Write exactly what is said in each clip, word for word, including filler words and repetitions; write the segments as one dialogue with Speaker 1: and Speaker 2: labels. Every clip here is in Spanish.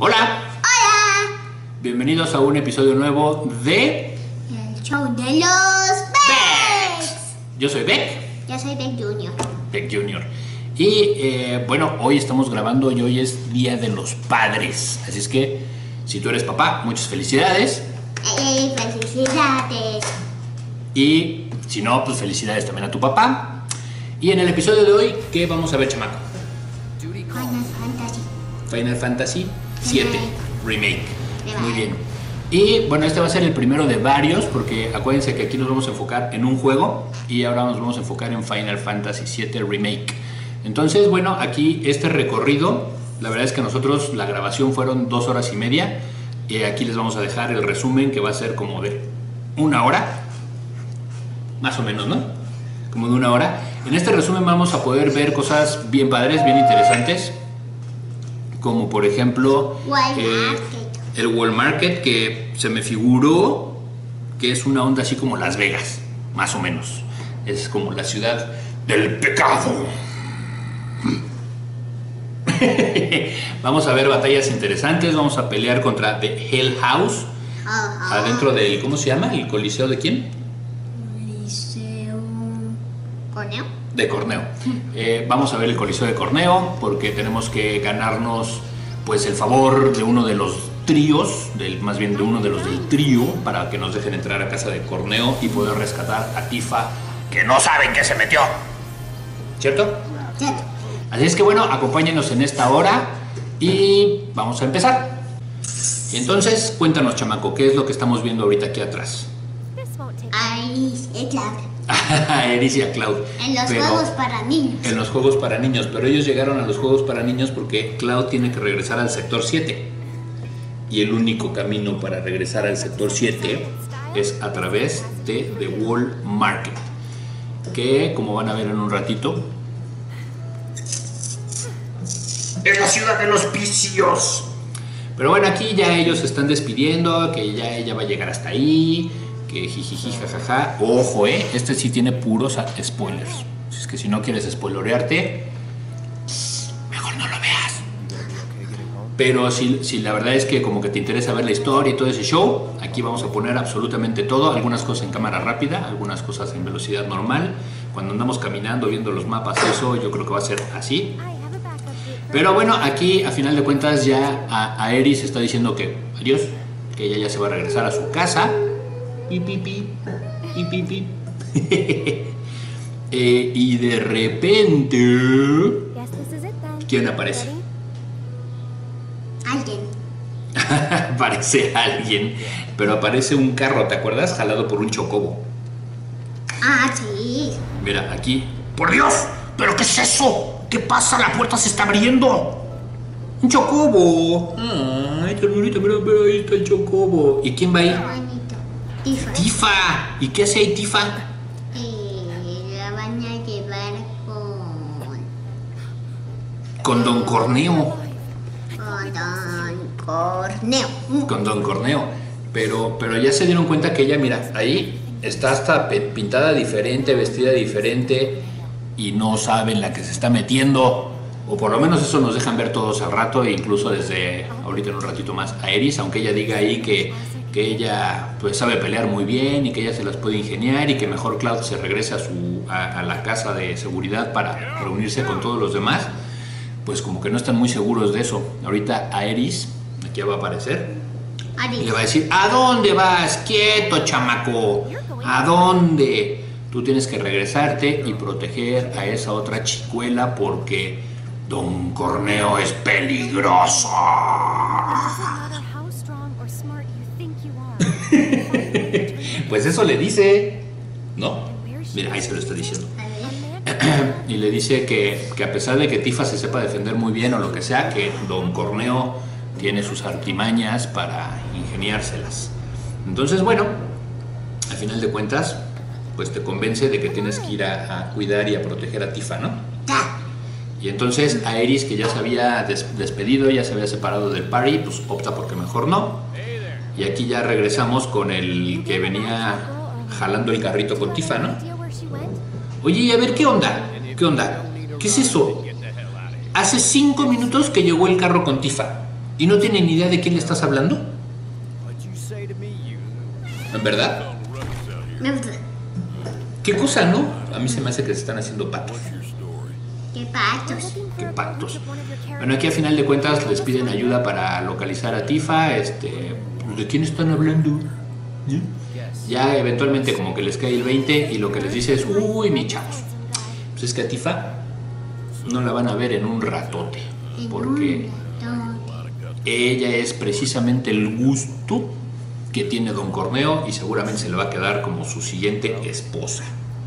Speaker 1: Hola.
Speaker 2: Hola.
Speaker 1: Bienvenidos a un episodio nuevo de
Speaker 2: El show de los Becks.
Speaker 1: Yo soy Beck.
Speaker 2: Yo soy Beck Junior.
Speaker 1: Beck Junior. Y eh, bueno, hoy estamos grabando y hoy es Día de los Padres. Así es que si tú eres papá, muchas felicidades.
Speaker 2: ¡Ey, felicidades!
Speaker 1: Y si no, pues felicidades también a tu papá. Y en el episodio de hoy, ¿qué vamos a ver, chamaco?
Speaker 2: Final Fantasy.
Speaker 1: Final Fantasy siete Remake.
Speaker 2: Remake.
Speaker 1: Muy bien. Y bueno, este va a ser el primero de varios, porque acuérdense que aquí nos vamos a enfocar en un juego y ahora nos vamos a enfocar en Final Fantasy siete Remake. Entonces, bueno, aquí este recorrido, la verdad es que nosotros la grabación fueron dos horas y media. Y aquí les vamos a dejar el resumen que va a ser como de una hora, más o menos, ¿no? Como de una hora. En este resumen vamos a poder ver cosas bien padres, bien interesantes, como por ejemplo
Speaker 2: Wall
Speaker 1: eh,
Speaker 2: Market.
Speaker 1: el Wall Market, que se me figuró que es una onda así como Las Vegas, más o menos. Es como la ciudad del pecado. Vamos a ver batallas interesantes, vamos a pelear contra The Hell House,
Speaker 2: Ajá.
Speaker 1: adentro del, ¿cómo se llama? ¿El coliseo de quién?
Speaker 2: Liceo. ¿Corneo?
Speaker 1: De Corneo. Eh, vamos a ver el coliseo de Corneo porque tenemos que ganarnos pues el favor de uno de los tríos, del, más bien de uno de los del trío, para que nos dejen entrar a casa de Corneo y poder rescatar a Tifa, que no saben que se metió. ¿Cierto?
Speaker 2: Cierto.
Speaker 1: Así es que bueno, acompáñenos en esta hora y vamos a empezar. Y entonces, cuéntanos, chamaco, ¿qué es lo que estamos viendo ahorita aquí atrás?
Speaker 2: Ahí es Cloud.
Speaker 1: Eris y a Cloud.
Speaker 2: En los
Speaker 1: Pero-
Speaker 2: juegos para niños.
Speaker 1: En los juegos para niños, pero ellos llegaron a los juegos para niños porque Cloud tiene que regresar al sector siete. Y el único camino para regresar al sector siete es a través de The Wall Market, que como van a ver en un ratito, es la ciudad de los vicios. Pero bueno, aquí ya ellos se están despidiendo, que ya ella va a llegar hasta ahí, que jijiji, jajaja. Ojo, eh, este sí tiene puros a- spoilers. Así es que si no quieres spoilorearte, mejor no lo veas. Pero si, si la verdad es que como que te interesa ver la historia y todo ese show, aquí vamos a poner absolutamente todo, algunas cosas en cámara rápida, algunas cosas en velocidad normal. Cuando andamos caminando, viendo los mapas, eso yo creo que va a ser así. Pero bueno, aquí a final de cuentas ya a, a Eris está diciendo que adiós, que ella ya se va a regresar a su casa. Pi, pi, pi, pi, pi, pi. Eh, y de repente, ¿quién aparece?
Speaker 2: Alguien.
Speaker 1: Aparece alguien, pero aparece un carro, ¿te acuerdas? Jalado por un chocobo.
Speaker 2: Ah, sí.
Speaker 1: Mira, aquí. ¡Por Dios! ¿Pero qué es eso? ¿Qué pasa? La puerta se está abriendo. ¡Un chocobo! ¡Ay, ternurita! Mira, mira, ahí está el chocobo. ¿Y quién va ahí?
Speaker 2: Bonito. Tifa.
Speaker 1: ¡Tifa! ¿Y qué hace ahí Tifa?
Speaker 2: Eh, la van a llevar con.
Speaker 1: Con Don Corneo.
Speaker 2: Con Don Corneo.
Speaker 1: Con Don Corneo. Pero, pero ya se dieron cuenta que ella, mira, ahí está hasta pe- pintada diferente, vestida diferente, y no saben la que se está metiendo. O por lo menos eso nos dejan ver todos al rato, e incluso desde ahorita en un ratito más a Eris, aunque ella diga ahí que, que ella pues sabe pelear muy bien y que ella se las puede ingeniar y que mejor Cloud se regrese a, su, a, a la casa de seguridad para reunirse con todos los demás, pues como que no están muy seguros de eso. Ahorita a Eris, aquí va a aparecer, y le va a decir, ¿a dónde vas? Quieto, chamaco. ¿A dónde? Tú tienes que regresarte y proteger a esa otra chicuela porque Don Corneo es peligroso. Pues eso le dice, ¿no? Mira, ahí se lo está diciendo. Y le dice que, que a pesar de que Tifa se sepa defender muy bien o lo que sea, que Don Corneo tiene sus artimañas para ingeniárselas. Entonces, bueno, al final de cuentas, pues te convence de que tienes que ir a, a cuidar y a proteger a Tifa, ¿no?
Speaker 2: Ya.
Speaker 1: Y entonces a Eris, que ya se había des- despedido, ya se había separado del party, pues opta porque mejor no. Y aquí ya regresamos con el que venía jalando el carrito con Tifa, ¿no? Oye, y a ver, ¿qué onda? ¿Qué onda? ¿Qué es eso? Hace cinco minutos que llegó el carro con Tifa. ¿Y no tienen ni idea de quién le estás hablando? ¿En verdad? ¿Qué cosa, no? A mí se me hace que se están haciendo patos.
Speaker 2: ¿Qué patos?
Speaker 1: ¿Qué patos? Bueno, aquí a final de cuentas les piden ayuda para localizar a Tifa. Este, ¿de quién están hablando? ¿Sí? Ya eventualmente como que les cae el veinte y lo que les dice es, uy, mi chavos, pues es que a Tifa no la van a ver en un ratote, porque ella es precisamente el gusto que tiene Don Corneo y seguramente se le va a quedar como su siguiente esposa.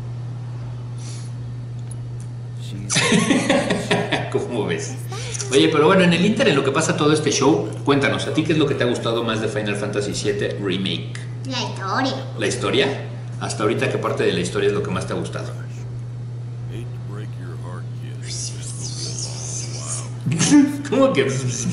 Speaker 1: ¿Cómo ves? Oye, pero bueno, en el Inter, en lo que pasa todo este show, cuéntanos, ¿a ti qué es lo que te ha gustado más de Final Fantasy siete Remake?
Speaker 2: La historia.
Speaker 1: ¿La historia? Hasta ahorita, ¿qué parte de la historia es lo que más te ha gustado? ¿Cómo que?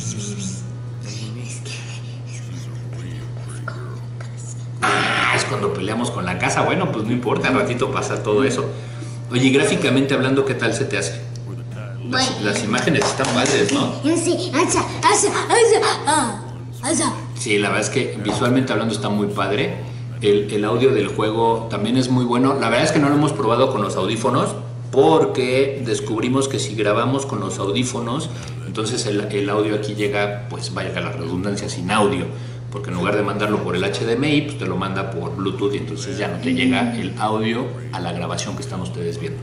Speaker 1: Ah, es cuando peleamos con la casa. Bueno, pues no importa, al ratito pasa todo eso. Oye, gráficamente hablando, ¿qué tal se te hace? Las,
Speaker 2: Bueno.
Speaker 1: las imágenes están padres, ¿no?
Speaker 2: Sí, asa, asa, asa, ah, asa.
Speaker 1: Sí, la verdad es que visualmente hablando está muy padre. El, el audio del juego también es muy bueno. La verdad es que no lo hemos probado con los audífonos porque descubrimos que si grabamos con los audífonos, entonces el, el audio aquí llega, pues vaya a la redundancia, sin audio. Porque en lugar de mandarlo por el H D M I, pues te lo manda por Bluetooth y entonces ya no te llega el audio a la grabación que están ustedes viendo.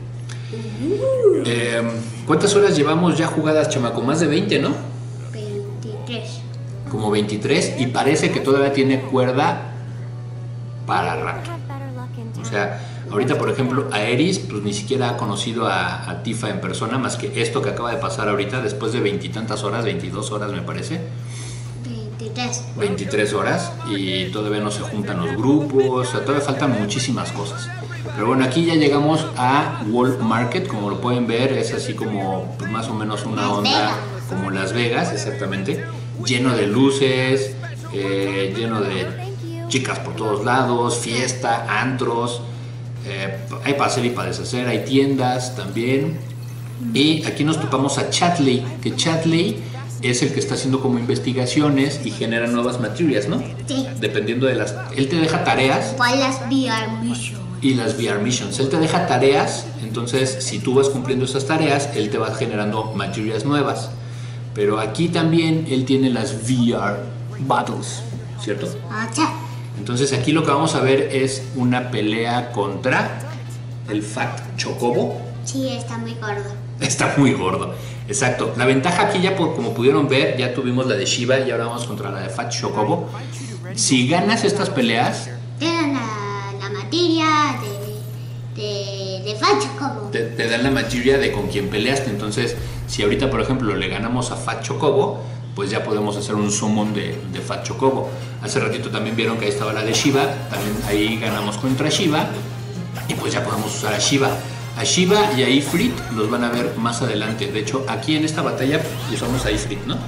Speaker 1: Eh, ¿Cuántas horas llevamos ya jugadas, chamaco? Más de veinte, ¿no?
Speaker 2: veintitrés.
Speaker 1: Como veintitrés y parece que todavía tiene cuerda para rato. O sea, ahorita por ejemplo a Eris pues ni siquiera ha conocido a, a Tifa en persona más que esto que acaba de pasar ahorita después de veintitantas horas, veintidós horas me parece.
Speaker 2: veintitrés.
Speaker 1: veintitrés horas y todavía no se juntan los grupos, o sea, todavía faltan muchísimas cosas. Pero bueno, aquí ya llegamos a World Market, como lo pueden ver, es así como pues, más o menos una
Speaker 2: Las
Speaker 1: onda
Speaker 2: Vegas.
Speaker 1: como Las Vegas, exactamente, lleno de luces, eh, lleno de chicas por todos lados, fiesta, antros, eh, hay para hacer y para deshacer, hay tiendas también. Y aquí nos topamos a Chatley, que Chatley es el que está haciendo como investigaciones y genera nuevas materias, ¿no?
Speaker 2: Sí.
Speaker 1: Dependiendo de las... Él te deja tareas
Speaker 2: ¿Cuál las V R Mission?
Speaker 1: y las V R Missions. Él te deja tareas, entonces si tú vas cumpliendo esas tareas, él te va generando materias nuevas. Pero aquí también él tiene las V R Battles, ¿cierto?
Speaker 2: Acha.
Speaker 1: Entonces aquí lo que vamos a ver es una pelea contra el Fat Chocobo.
Speaker 2: Sí, está muy gordo.
Speaker 1: Está muy gordo, exacto. La ventaja aquí ya, por, como pudieron ver, ya tuvimos la de Shiva y ahora vamos contra la de Fat Chocobo. Si ganas estas peleas,
Speaker 2: Te dan la, la materia de, de, de Facho como.
Speaker 1: te, te dan la materia de con quien peleaste. Entonces, si ahorita, por ejemplo, le ganamos a Fat Chocobo, pues ya podemos hacer un summon de, de Fat Chocobo. Hace ratito también vieron que ahí estaba la de Shiva, también ahí ganamos contra Shiva y pues ya podemos usar a Shiva. A Shiva y a Ifrit los van a ver más adelante. De hecho, aquí en esta batalla usamos a Ifrit, ¿no?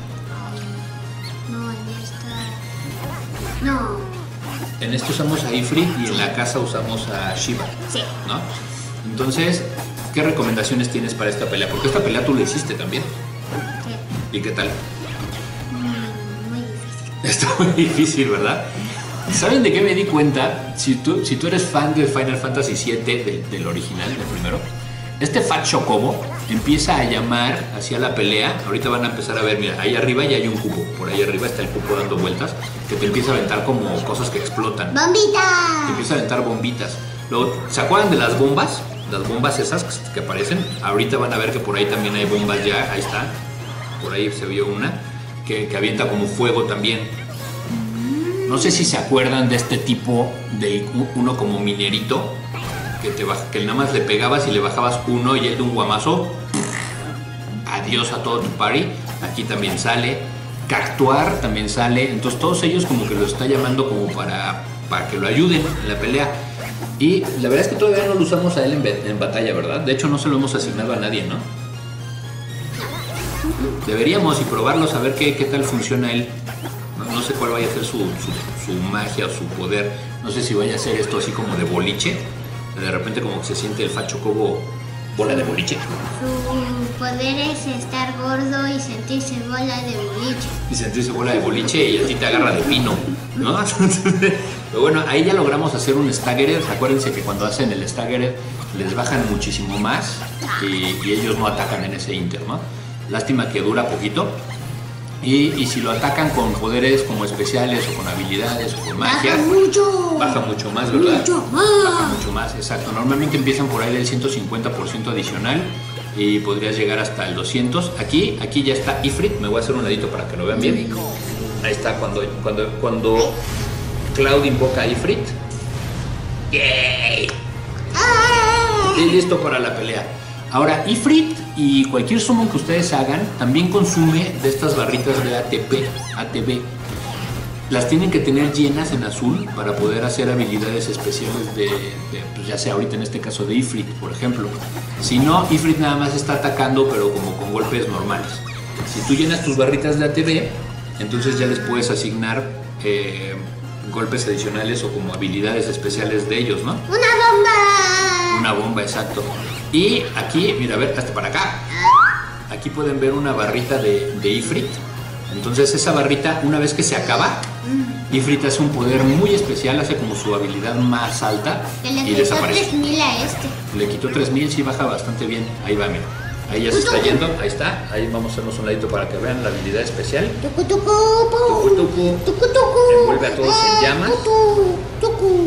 Speaker 2: No, en esta. No.
Speaker 1: En este usamos a Ifrit y en la casa usamos a Shiva,
Speaker 2: Sí.
Speaker 1: ¿no? Entonces, ¿qué recomendaciones tienes para esta pelea? Porque esta pelea tú la hiciste también.
Speaker 2: Sí.
Speaker 1: ¿Y qué tal?
Speaker 2: Mm, muy difícil.
Speaker 1: Está muy difícil, ¿verdad? ¿Saben de qué me di cuenta? Si tú, si tú eres fan de Final Fantasy siete, del, del original, del primero, este Fat Chocobo empieza a llamar hacia la pelea. Ahorita van a empezar a ver, mira, ahí arriba ya hay un cubo. Por ahí arriba está el cubo dando vueltas, que te empieza a aventar como cosas que explotan. Te
Speaker 2: ¡Bombita!
Speaker 1: empieza a aventar bombitas. Luego, ¿se acuerdan de las bombas? Las bombas esas que aparecen. Ahorita van a ver que por ahí también hay bombas ya. Ahí está. Por ahí se vio una que, que avienta como fuego también. No sé si se acuerdan de este tipo de uno como minerito que, te baja, que nada más le pegabas y le bajabas uno y él de un guamazo. Adiós a todo tu party. Aquí también sale. Cactuar también sale. Entonces todos ellos como que lo está llamando como para, para que lo ayuden en la pelea. Y la verdad es que todavía no lo usamos a él en, en batalla, ¿verdad? De hecho no se lo hemos asignado a nadie, ¿no? Deberíamos y probarlo, a ver qué, qué tal funciona él. No, no sé cuál vaya a ser su, su, su magia o su poder. No sé si vaya a ser esto así como de boliche. De repente como que se siente el Fat Chocobo bola de boliche.
Speaker 2: Su poder es estar gordo y sentirse bola de boliche.
Speaker 1: Y sentirse bola de boliche y a ti te agarra de pino, ¿no? Pero bueno, ahí ya logramos hacer un staggered. Acuérdense que cuando hacen el staggered les bajan muchísimo más y, y ellos no atacan en ese inter, ¿no? Lástima que dura poquito. Y, y si lo atacan con poderes como especiales o con habilidades o con magia,
Speaker 2: Baja mucho.
Speaker 1: baja mucho más, ¿verdad?
Speaker 2: Mucho más.
Speaker 1: Baja mucho más, exacto. Normalmente empiezan por ahí del ciento cincuenta por ciento adicional y podrías llegar hasta el doscientos. Aquí, aquí ya está Ifrit. Me voy a hacer un ladito para que lo vean bien. Ahí está cuando, cuando, cuando Cloud invoca a Ifrit. ¡Yay! Y listo para la pelea. Ahora, Ifrit y cualquier summon que ustedes hagan también consume de estas barritas de A T P, A T B. Las tienen que tener llenas en azul para poder hacer habilidades especiales de, de pues ya sea ahorita en este caso de Ifrit, por ejemplo. Si no, Ifrit nada más está atacando, pero como con golpes normales. Si tú llenas tus barritas de A T B, entonces ya les puedes asignar eh, golpes adicionales o como habilidades especiales de ellos, ¿no?
Speaker 2: ¡Una bomba!
Speaker 1: Una bomba, exacto. Y aquí, mira, a ver, hasta para acá. Aquí pueden ver una barrita de, de Ifrit. Entonces esa barrita, una vez que se acaba, Ifrit hace un poder muy especial, hace como su habilidad más alta
Speaker 2: Que le
Speaker 1: y
Speaker 2: quitó
Speaker 1: desaparece.
Speaker 2: tres mil a este.
Speaker 1: Le quitó tres mil, sí baja bastante bien. Ahí va, mira. Ahí ya se está yendo, ahí está. Ahí vamos a hacernos un ladito para que vean la habilidad especial.
Speaker 2: Tucu, tucu,
Speaker 1: Tucu,
Speaker 2: pu.
Speaker 1: tucu.
Speaker 2: Tucu, tucu.
Speaker 1: Envuelve a todos en llamas.
Speaker 2: Tucu, tucu.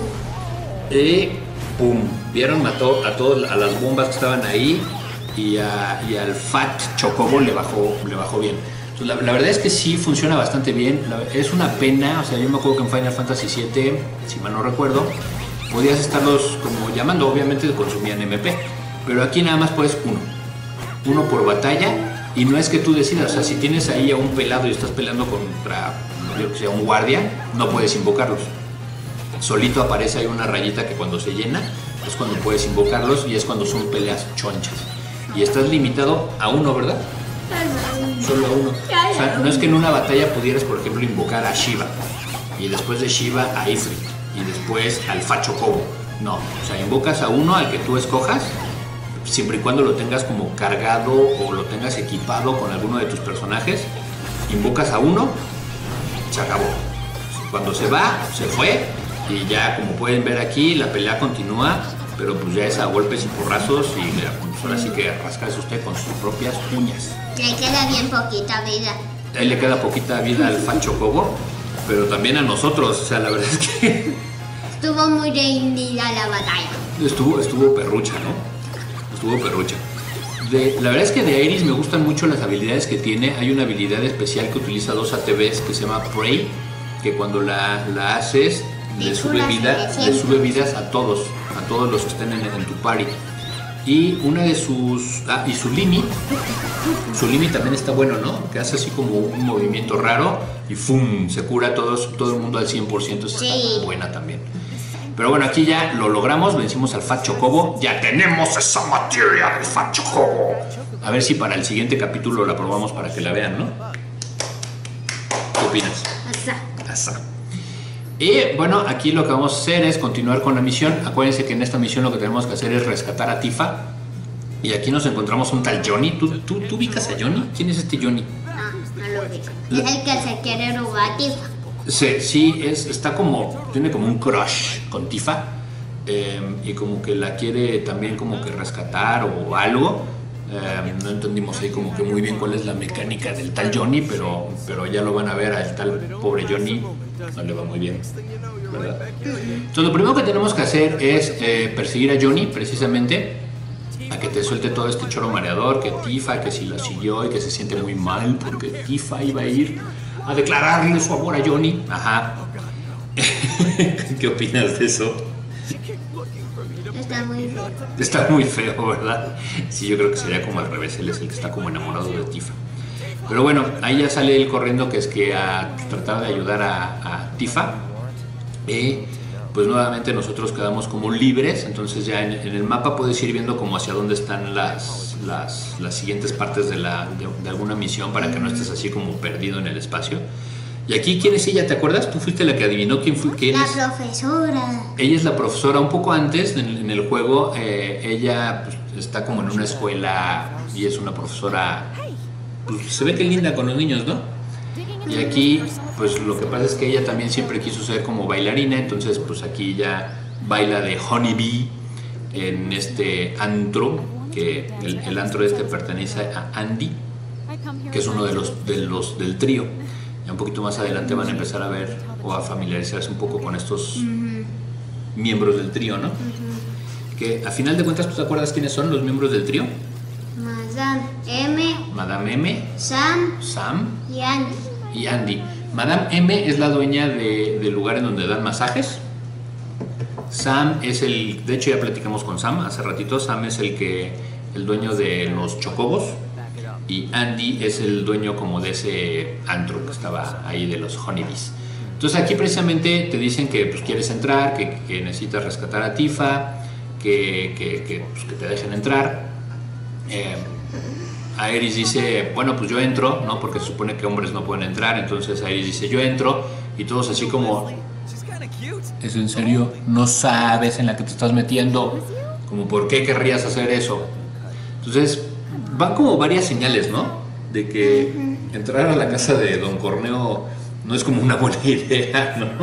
Speaker 1: Y pum, vieron, mató a todas a las bombas que estaban ahí y, a, y al Fat Chocobo le bajó, le bajó bien. Entonces, la, la verdad es que sí funciona bastante bien. La, es una pena, o sea, yo me acuerdo que en Final Fantasy siete, si mal no recuerdo, podías estarlos como llamando, obviamente consumían M P, pero aquí nada más puedes uno, uno por batalla y no es que tú decidas, o sea, si tienes ahí a un pelado y estás peleando contra, yo que sé, un guardia, no puedes invocarlos. Solito aparece ahí una rayita que cuando se llena es cuando puedes invocarlos y es cuando son peleas chonchas. Y estás limitado a uno, ¿verdad? Solo a uno. O sea, no es que en una batalla pudieras, por ejemplo, invocar a Shiva y después de Shiva a Ifrit y después al Fachocobo. No, o sea, invocas a uno al que tú escojas siempre y cuando lo tengas como cargado o lo tengas equipado con alguno de tus personajes. Invocas a uno, se acabó. Cuando se va, se fue. Y ya, como pueden ver aquí, la pelea continúa, pero pues ya es a golpes y porrazos y mira, pues ahora sí que rascarse usted con sus propias uñas.
Speaker 2: Le queda bien poquita vida.
Speaker 1: A él le queda poquita vida al Fachocobo, pero también a nosotros, o sea, la verdad es que
Speaker 2: Estuvo muy reñida la batalla.
Speaker 1: estuvo, estuvo perrucha, ¿no? Estuvo perrucha. De, la verdad es que de Aeris me gustan mucho las habilidades que tiene. Hay una habilidad especial que utiliza dos A T Bs que se llama Prey, que cuando la, la haces le sube vida, le sube vidas a todos, a todos los que estén en, en tu party. Y una de sus, ah, y su Limi, su Limi también está bueno, ¿no? Que hace así como un movimiento raro y ¡fum! Se cura a todos, todo el mundo al cien por ciento, esa
Speaker 2: Sí.
Speaker 1: está buena también. Pero bueno, aquí ya lo logramos, vencimos al Fat Chocobo, ya tenemos esa materia del Fat Chocobo. A ver si para el siguiente capítulo la probamos para que la vean, ¿no? ¿Qué opinas?
Speaker 2: Asa.
Speaker 1: Asa. Y bueno, aquí lo que vamos a hacer es continuar con la misión. Acuérdense que en esta misión lo que tenemos que hacer es rescatar a Tifa. Y aquí nos encontramos un tal Johnny. ¿Tú, tú, tú ubicas a Johnny? ¿Quién es este Johnny?
Speaker 2: No, no lo ubico. Es el que se quiere robar a Tifa.
Speaker 1: Sí, sí es, está como, tiene como un crush con Tifa. Eh, y como que la quiere también como que rescatar o algo. Eh, no entendimos ahí como que muy bien cuál es la mecánica del tal Johnny, pero, pero ya lo van a ver al tal pobre Johnny. No le va muy bien, ¿verdad? Entonces lo primero que tenemos que hacer es eh, perseguir a Johnny, precisamente, a que te suelte todo este choro mareador, que Tifa, que si lo siguió y que se siente muy mal porque Tifa iba a ir a declararle su amor a Johnny. Ajá. ¿Qué opinas de eso?
Speaker 2: Está muy feo.
Speaker 1: Está muy feo, ¿verdad? Sí, yo creo que sería como al revés, él es el que está como enamorado de Tifa. Pero bueno, ahí ya sale él corriendo, que es que a tratar de ayudar a, a Tifa. Y pues nuevamente nosotros quedamos como libres, entonces ya en, en el mapa puedes ir viendo como hacia dónde están las, las, las siguientes partes de, la, de, de alguna misión para que no estés así como perdido en el espacio. Y aquí, ¿quién es ella? ¿Te acuerdas? Tú fuiste la que adivinó quién fue. ¿Quién
Speaker 2: La
Speaker 1: es?
Speaker 2: profesora.
Speaker 1: Ella es la profesora. Un poco antes en, en el juego, eh, ella pues, está como en una escuela y es una profesora, pues se ve que linda con los niños, ¿no? Y aquí, pues lo que pasa es que ella también siempre quiso ser como bailarina, entonces pues aquí ya baila de Honeybee en este antro, que el, el antro este pertenece a Andy, que es uno de los, de los del trío. Ya un poquito más adelante van a empezar a ver o a familiarizarse un poco con estos uh-huh. miembros del trío, ¿no? Uh-huh. Que a final de cuentas, ¿tú te acuerdas quiénes son los miembros del trío?
Speaker 2: Madame M,
Speaker 1: Madame M,
Speaker 2: Sam,
Speaker 1: Sam
Speaker 2: y Andy.
Speaker 1: Y Andy. Madame M es la dueña de, del lugar en donde dan masajes. Sam es el, de hecho ya platicamos con Sam hace ratito. Sam es el que, el dueño de los chocobos. Y Andy es el dueño como de ese antro que estaba ahí de los Honeybees. Entonces aquí precisamente te dicen que pues, quieres entrar, que, que necesitas rescatar a Tifa, que, que, que, pues, que te dejen entrar. Eh, Aerys dice, bueno pues yo entro, ¿no? Porque se supone que hombres no pueden entrar. Entonces Aerys dice, yo entro. Y todos así como, ¿es en serio? ¿No sabes en la que te estás metiendo? Como, ¿por qué querrías hacer eso? Entonces van como varias señales, ¿no? De que uh-huh. entrar a la casa de Don Corneo no es como una buena idea, ¿no?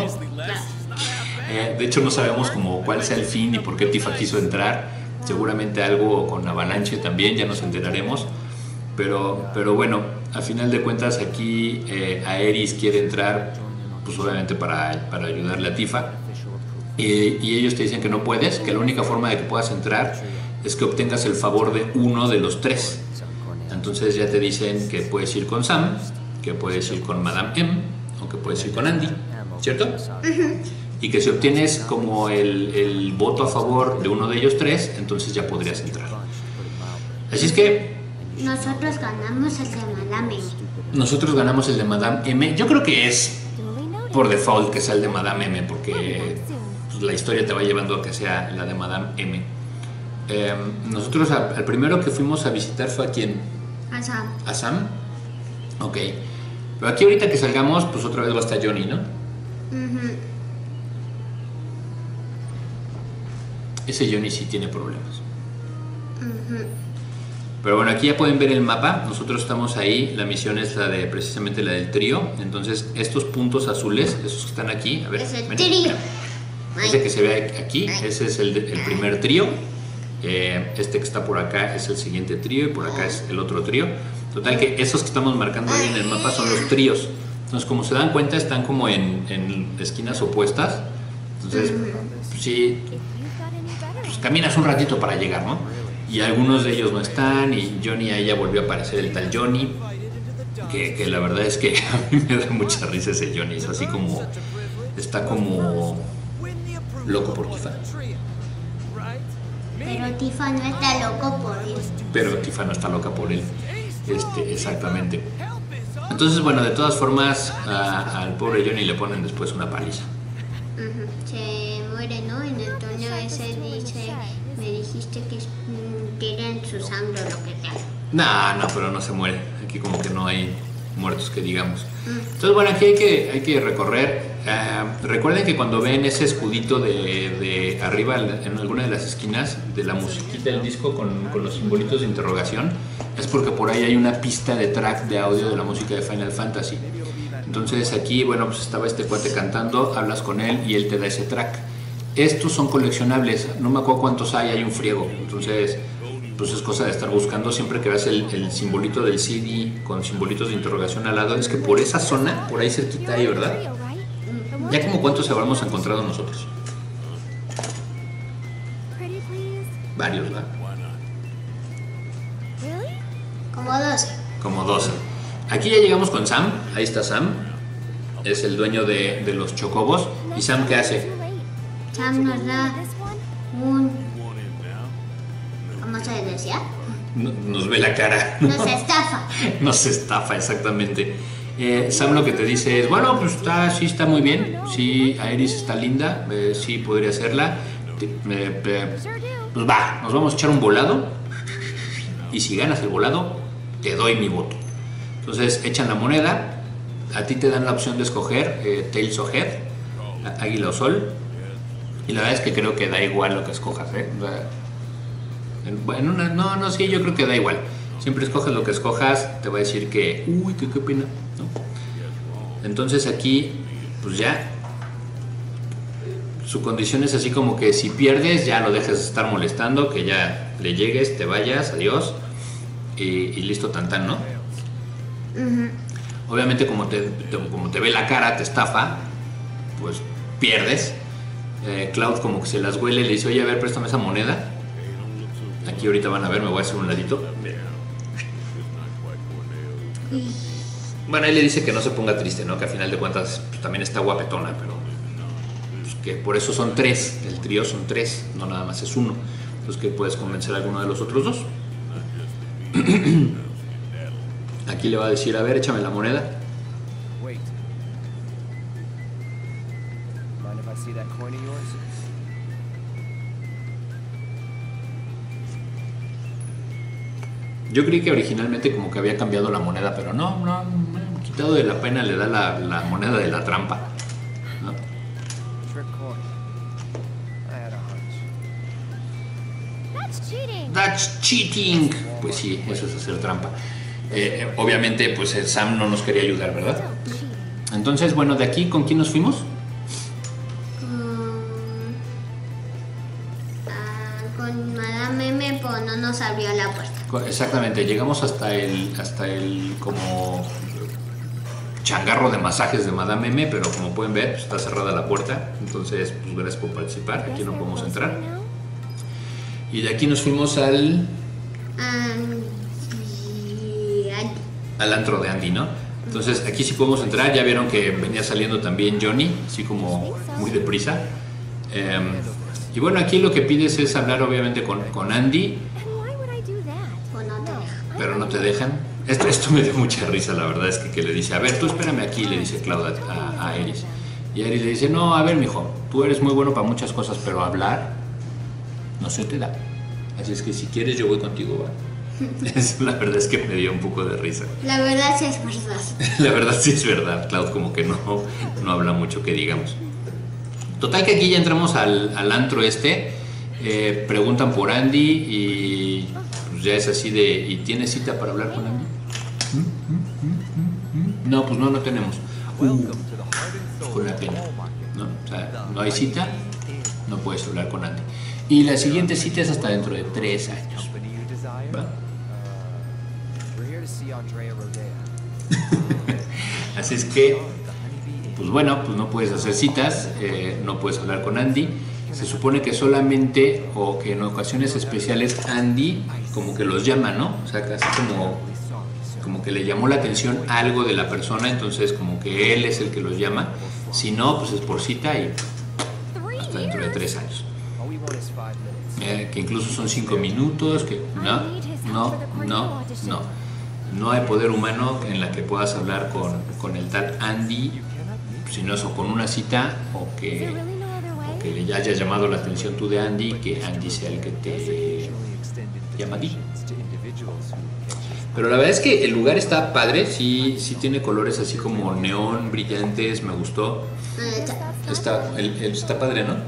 Speaker 1: Eh, de hecho no sabemos como cuál sea el fin y por qué Tifa quiso entrar. Seguramente algo con Avalanche también, ya nos enteraremos. Pero, pero bueno, a final de cuentas aquí eh, Aerys quiere entrar, pues obviamente para, para ayudarle a Tifa. Eh, y ellos te dicen que no puedes, que la única forma de que puedas entrar es que obtengas el favor de uno de los tres. Entonces ya te dicen que puedes ir con Sam, que puedes ir con Madame M o que puedes ir con Andy, ¿cierto? Uh-huh. Y que si obtienes como el, el voto a favor de uno de ellos tres, entonces ya podrías entrar. Así es que
Speaker 2: nosotros ganamos el de Madame M.
Speaker 1: Nosotros ganamos el de Madame M. Yo creo que es por default que sea el de Madame M, porque pues, la historia te va llevando a que sea la de Madame M. Eh, nosotros a, al primero que fuimos a visitar fue a quién?
Speaker 2: A Sam.
Speaker 1: ¿A Sam? Ok. Pero aquí ahorita que salgamos, pues otra vez va a estar Johnny, ¿no? Uh-huh. Ese Johnny sí tiene problemas. Uh-huh. Pero bueno, aquí ya pueden ver el mapa. Nosotros estamos ahí. La misión es la de precisamente la del trío. Entonces estos puntos azules, esos que están aquí, a ver,
Speaker 2: es el
Speaker 1: ven,
Speaker 2: trío.
Speaker 1: Ese que se ve aquí, ese es el, el primer trío. Eh, este que está por acá es el siguiente trío y por acá es el otro trío. Total que esos que estamos marcando ahí en el mapa son los tríos. Entonces, como se dan cuenta, están como en, en esquinas opuestas. Entonces, pues, sí, pues, caminas un ratito para llegar, ¿no? Y algunos de ellos no están. Y Johnny, ahí ya volvió a aparecer el tal Johnny, que, que la verdad es que a mí me da mucha risa ese Johnny. Es así como, está como loco por Tifa.
Speaker 2: Pero Tifa no está loco por él.
Speaker 1: Pero Tifa no está loca por él. Este, exactamente. Entonces, bueno, de todas formas, a, al pobre Johnny le ponen después una paliza.
Speaker 2: Uh-huh. Se muere, ¿no? En el torneo ese dice, me dijiste que tienen su sangre o lo que sea.
Speaker 1: No, no, pero no se muere. Aquí como que no hay muertos que digamos. Entonces, bueno, aquí hay que, hay que recorrer. Uh, recuerden que cuando ven ese escudito de, de arriba en alguna de las esquinas de la musiquita del disco con, con los simbolitos de interrogación, es porque por ahí hay una pista de track de audio de la música de Final Fantasy. Entonces aquí, bueno, pues estaba este cuate cantando, hablas con él y él te da ese track. Estos son coleccionables, no me acuerdo cuántos hay, hay un friego. Entonces, pues es cosa de estar buscando. Siempre que veas el, el simbolito del C D con simbolitos de interrogación al lado, es que por esa zona, por ahí cerquita hay, ¿verdad? Ya como cuántos habremos encontrado nosotros. Varios, ¿verdad?
Speaker 2: Como doce.
Speaker 1: Como doce. Aquí ya llegamos con Sam. Ahí está Sam. Es el dueño de, de los chocobos. ¿Y Sam qué hace?
Speaker 2: Sam nos da un... ¿Cómo se decía?
Speaker 1: Nos ve la cara.
Speaker 2: Nos estafa.
Speaker 1: Nos estafa, exactamente. Eh, Sam lo que te dice es, bueno, pues está, sí está muy bien. Sí, Aerys está linda. Eh, sí, podría hacerla. Eh, eh, pues va, nos vamos a echar un volado. Y si ganas el volado, te doy mi voto. Entonces echan la moneda. A ti te dan la opción de escoger eh, Tails o Head, Águila o Sol. Y la verdad es que creo que da igual lo que escojas, ¿eh? En, bueno, una, no, no, sí, yo creo que da igual. Siempre escoges lo que escojas, te va a decir que, uy, que qué pena, ¿no? Entonces aquí, pues ya, su condición es así como que si pierdes, ya lo dejes de estar molestando, que ya le llegues, te vayas, adiós, y, y listo, tan tan, ¿no?
Speaker 2: Uh-huh.
Speaker 1: Obviamente como te, te, como te ve la cara, te estafa, pues pierdes. Eh, Cloud como que se las huele, le dice, oye, a ver, préstame esa moneda. Aquí ahorita van a ver, me voy a hacer un ladito. Bueno, ahí le dice que no se ponga triste, ¿no? Que a final de cuentas pues, también está guapetona, pero pues, que por eso son tres, el trío son tres, no nada más es uno. Entonces que puedes convencer a alguno de los otros dos. Aquí le va a decir, a ver, échame la moneda. Yo creí que originalmente como que había cambiado la moneda, pero no, no, no quitado de la pena le da la, la moneda de la trampa, ¿no? That's cheating. Pues sí, eso es hacer trampa. Eh, obviamente, pues el Sam no nos quería ayudar, ¿verdad? Entonces, bueno, de aquí, ¿con quién nos fuimos?
Speaker 2: Con Madame M, pero no nos abrió la puerta.
Speaker 1: Exactamente, llegamos hasta el, hasta el como changarro de masajes de Madame M, pero como pueden ver, pues, está cerrada la puerta, entonces pues gracias por participar, aquí no podemos entrar. Y de aquí nos fuimos al...
Speaker 2: Andy.
Speaker 1: al antro de Andy, ¿no? Entonces aquí sí podemos entrar, ya vieron que venía saliendo también Johnny, así como muy deprisa. Eh, y bueno, aquí lo que pides es hablar obviamente con, con Andy, pero no te dejan. Esto, esto me dio mucha risa, la verdad es que, que le dice, a ver, tú espérame aquí, le dice Cloud a, a Eris. Y Eris le dice, no, a ver, mijo, tú eres muy bueno para muchas cosas, pero hablar no se te da. Así es que si quieres yo voy contigo, ¿va? Eso, la verdad es que me dio un poco de risa.
Speaker 2: La verdad sí es verdad.
Speaker 1: La verdad sí es verdad, Cloud como que no, no habla mucho que digamos. Total que aquí ya entramos al, al antro este, eh, preguntan por Andy y pues ya es así de, ¿y tienes cita para hablar con Andy? No, pues no, no tenemos. Uh, con la pena, ¿no? O sea, no hay cita, no puedes hablar con Andy. Y la siguiente cita es hasta dentro de tres años. ¿Va? Así es que, pues bueno, pues no puedes hacer citas, eh, no puedes hablar con Andy. Se supone que solamente, o que en ocasiones especiales, Andy como que los llama, ¿no? O sea, casi como, como que le llamó la atención algo de la persona, entonces como que él es el que los llama. Si no, pues es por cita y hasta dentro de tres años. Eh, que incluso son cinco minutos, que no, no, no, no. No hay poder humano en la que puedas hablar con, con el tal Andy, si no es o con una cita o que, o que le hayas llamado la atención tú de Andy, que Andy sea el que te llama a ti. Pero la verdad es que el lugar está padre, sí, sí tiene colores así como neón, brillantes, me gustó. Está, el, el, está padre, ¿no?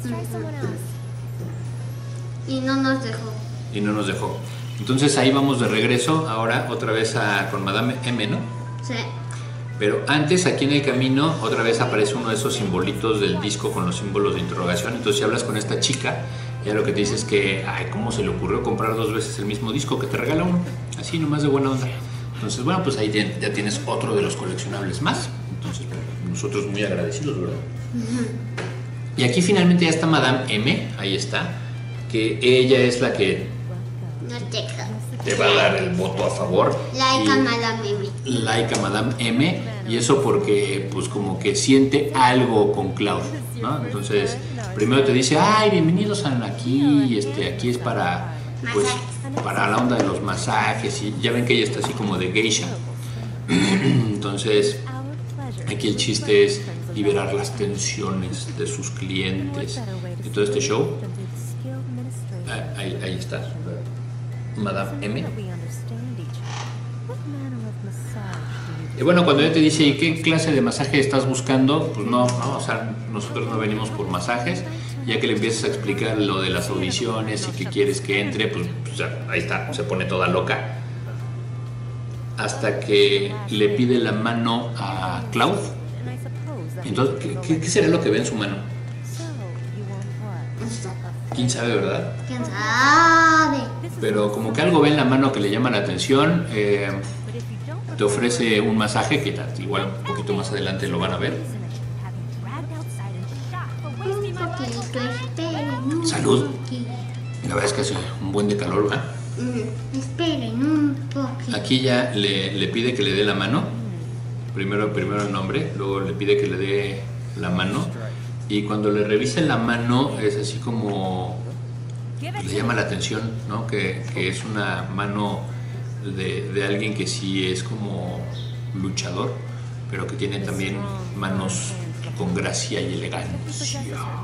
Speaker 2: Y no nos dejó.
Speaker 1: Y no nos dejó. Entonces ahí vamos de regreso, ahora otra vez a, con Madame M, ¿no?
Speaker 2: Sí.
Speaker 1: Pero antes, aquí en el camino, otra vez aparece uno de esos simbolitos del disco con los símbolos de interrogación. Entonces si hablas con esta chica, ella lo que te dice es que, ay, ¿cómo se le ocurrió comprar dos veces el mismo disco? Que te regala uno, así nomás de buena onda. Entonces, bueno, pues ahí ya tienes otro de los coleccionables más. Entonces, pues, nosotros muy agradecidos, ¿verdad? Uh-huh. Y aquí finalmente ya está Madame M, ahí está, que ella es la que te va a dar el voto a favor.
Speaker 2: Like a Madame M.
Speaker 1: Like a Madame M, y eso porque pues como que siente algo con Cloud, ¿no? Entonces, primero te dice, ay, bienvenidos a aquí, este, aquí es para, pues, para la onda de los masajes, y ya ven que ella está así como de geisha. Entonces, aquí el chiste es liberar las tensiones de sus clientes y todo este show. Ahí, ahí está Madame M. Y bueno, cuando ella te dice, ¿y qué clase de masaje estás buscando? Pues no, no, o sea, nosotros no venimos por masajes. Ya que le empiezas a explicar lo de las audiciones y que quieres que entre, pues, pues ya, ahí está, se pone toda loca. Hasta que le pide la mano a Cloud. Entonces, ¿qué, qué, qué será lo que ve en su mano? ¿Quién sabe, verdad?
Speaker 2: ¿Quién sabe?
Speaker 1: Pero como que algo ve en la mano que le llama la atención. Eh, te ofrece un masaje, que igual un poquito más adelante lo van a ver. Salud. La verdad es que hace un buen de calor, ¿verdad?
Speaker 2: Mm, esperen un poquito.
Speaker 1: Aquí ya le, le pide que le dé la mano. Primero, primero el nombre, luego le pide que le dé la mano. Y cuando le revisa la mano es así como... pues le llama la atención, ¿no? Que, que es una mano de, de alguien que sí es como luchador, pero que tiene también manos con gracia y elegancia.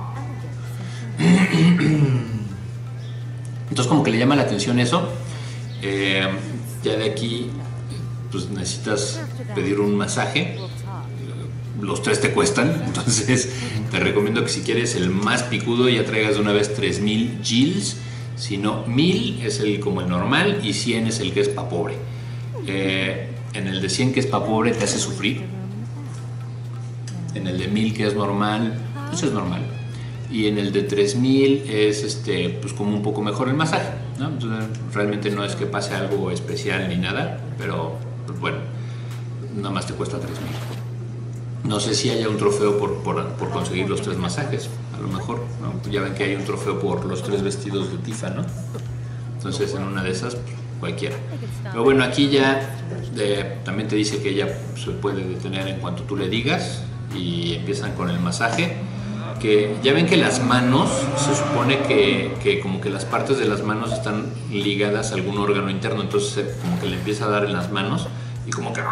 Speaker 1: Entonces como que le llama la atención eso. Eh, ya de aquí pues necesitas pedir un masaje. Los tres te cuestan, entonces te recomiendo que si quieres el más picudo ya traigas de una vez tres mil gills. Si no, mil es el como el normal y cien es el que es pa' pobre. Eh, en el de cien que es pa' pobre te hace sufrir. En el de mil que es normal, pues es normal. Y en el de tres mil es este, pues como un poco mejor el masaje, ¿no? Entonces, realmente no es que pase algo especial ni nada, pero pues bueno, nada más te cuesta tres mil. No sé si haya un trofeo por, por, por conseguir los tres masajes, a lo mejor, ¿no? Ya ven que hay un trofeo por los tres vestidos de Tifa, ¿no? Entonces en una de esas, pues, cualquiera. Pero bueno, aquí ya de, también te dice que ella se puede detener en cuanto tú le digas y empiezan con el masaje. Que ya ven que las manos, se supone que, que como que las partes de las manos están ligadas a algún órgano interno, entonces como que le empieza a dar en las manos y como que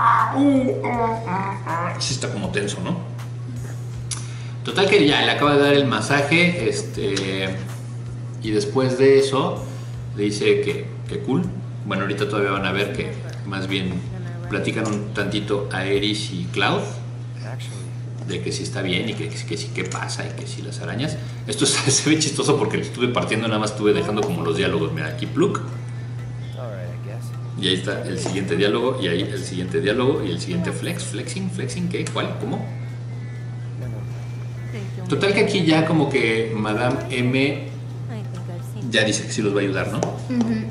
Speaker 1: sí está como tenso, ¿no? Total que ya le acaba de dar el masaje, este, y después de eso le dice que, que cool. Bueno, ahorita todavía van a ver que más bien platican un tantito a Aerys y Cloud de que sí está bien y que, que, que sí que pasa y que sí las arañas. Esto se, se ve chistoso porque lo estuve partiendo, nada más estuve dejando como los diálogos. Mira, aquí plug. Y ahí está el siguiente diálogo y ahí el siguiente diálogo y el siguiente flex, flexing, flexing, ¿qué? ¿Cuál? ¿Cómo? Total que aquí ya como que Madame M ya dice que sí los va a ayudar, ¿no?
Speaker 2: Uh-huh.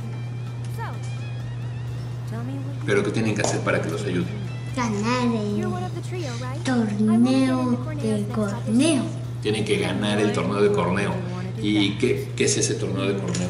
Speaker 1: Pero ¿qué tienen que hacer para que los ayude?
Speaker 2: Ganar el torneo de corneo.
Speaker 1: Tienen que ganar el torneo de corneo. ¿Y qué, qué es ese torneo de corneo?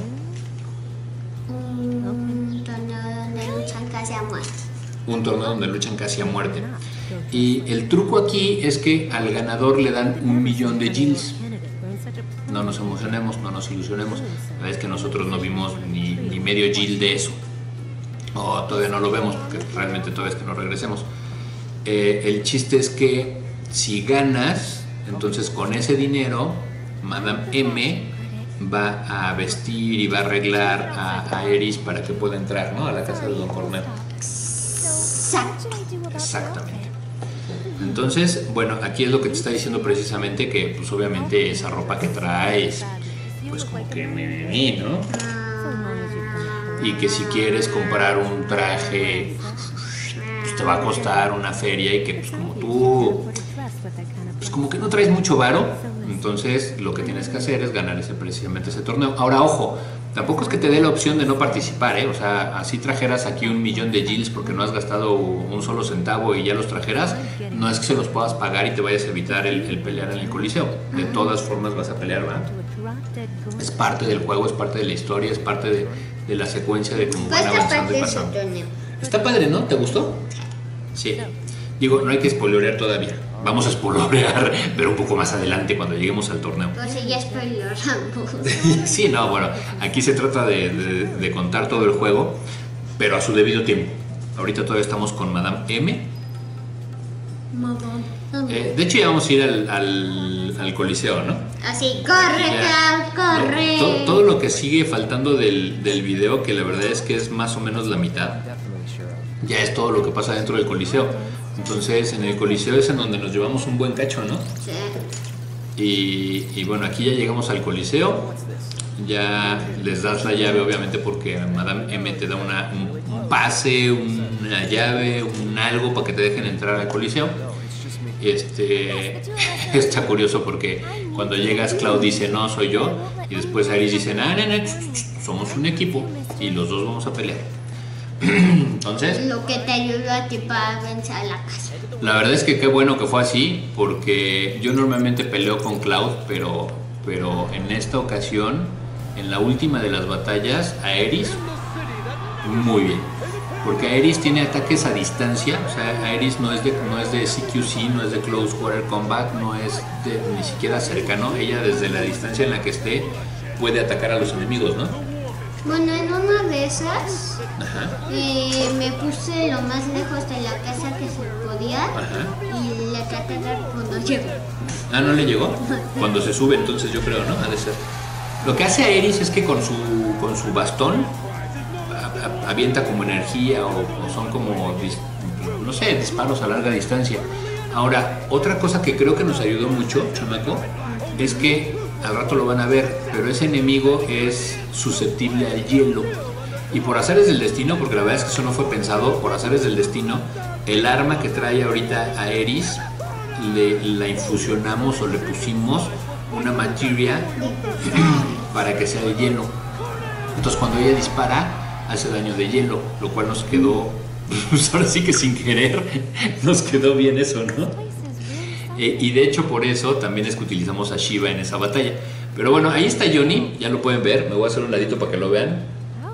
Speaker 2: Un torneo donde luchan casi a muerte.
Speaker 1: Un torneo donde luchan casi a muerte. Y el truco aquí es que al ganador le dan un millón de gills. No nos emocionemos, no nos ilusionemos. La verdad es que nosotros no vimos ni, ni medio gill de eso. O todavía no lo vemos porque realmente todavía es que no regresemos. Eh, el chiste es que si ganas, entonces con ese dinero Madame M va a vestir y va a arreglar a, a Aerys para que pueda entrar, ¿no? A la casa de Don Corneo.
Speaker 2: Exacto.
Speaker 1: Exactamente. Entonces, bueno, aquí es lo que te está diciendo precisamente que pues obviamente esa ropa que traes, pues como que me, ¿no? Y que si quieres comprar un traje, pues te va a costar una feria y que pues como tú, pues como que no traes mucho varo, entonces lo que tienes que hacer es ganar ese, precisamente ese torneo. Ahora, ojo, tampoco es que te dé la opción de no participar, ¿eh? O sea, así trajeras aquí un millón de gills porque no has gastado un solo centavo y ya los trajeras, no es que se los puedas pagar y te vayas a evitar el, el pelear en el coliseo. De todas formas vas a pelear, ¿verdad? Es parte del juego, es parte de la historia, es parte de, de la secuencia de cómo van avanzando y pasando. Está padre, ¿no? ¿Te gustó? Sí. Digo, no hay que spoilerear todavía. Vamos a spoilerear, pero un poco más adelante cuando lleguemos al torneo.
Speaker 2: Pues ya spoileramos.
Speaker 1: Sí, no, bueno, aquí se trata de, de, de contar todo el juego, pero a su debido tiempo. Ahorita todavía estamos con Madame M. Eh, de hecho ya vamos a ir al, al, al coliseo, ¿no?
Speaker 2: Así, corre, ya, corre.
Speaker 1: No, todo, todo lo que sigue faltando del, del video, que la verdad es que es más o menos la mitad, ya es todo lo que pasa dentro del coliseo. Entonces en el coliseo es en donde nos llevamos un buen cacho, ¿no?
Speaker 2: Sí.
Speaker 1: Y, y bueno, aquí ya llegamos al Coliseo. Ya les das la llave, obviamente, porque Madame M te da una, un, un pase, una llave, un algo para que te dejen entrar al Coliseo. Este, está curioso porque cuando llegas, Cloud dice, no, soy yo. Y después Aerys dice, no, no, no, somos un equipo y los dos vamos a pelear. Entonces,
Speaker 2: lo que te ayudó a ti para vencer a la casa.
Speaker 1: La verdad es que qué bueno que fue así, porque yo normalmente peleo con Cloud, pero, pero en esta ocasión, en la última de las batallas, Aerys, muy bien. Porque Aerys tiene ataques a distancia, o sea, Aerys no es de, no es de C Q C, no es de Close Quarter Combat, no es de, ni siquiera cercano. Ella desde la distancia en la que esté puede atacar a los enemigos, ¿no?
Speaker 2: Bueno, en una de esas eh, me puse lo más lejos de la casa que se podía. Ajá. Y le traté de dar cuando llegó.
Speaker 1: Ah, ¿no le llegó? Cuando se sube, entonces yo creo, ¿no? Ha de ser. Lo que hace Aerys es que con su, con su bastón a, a, avienta como energía o, o son como, no sé, disparos a larga distancia. Ahora, otra cosa que creo que nos ayudó mucho, chamaco, es que al rato lo van a ver, pero ese enemigo es susceptible al hielo. Y por azares del destino, porque la verdad es que eso no fue pensado, por azares del destino, el arma que trae ahorita Aerys, le, la infusionamos o le pusimos una materia para que sea de hielo. Entonces cuando ella dispara, hace daño de hielo, lo cual nos quedó, pues ahora sí que sin querer, nos quedó bien eso, ¿no? Eh, y de hecho por eso también es que utilizamos a Shiva en esa batalla. Pero bueno, ahí está Johnny, ya lo pueden ver, me voy a hacer un ladito para que lo vean.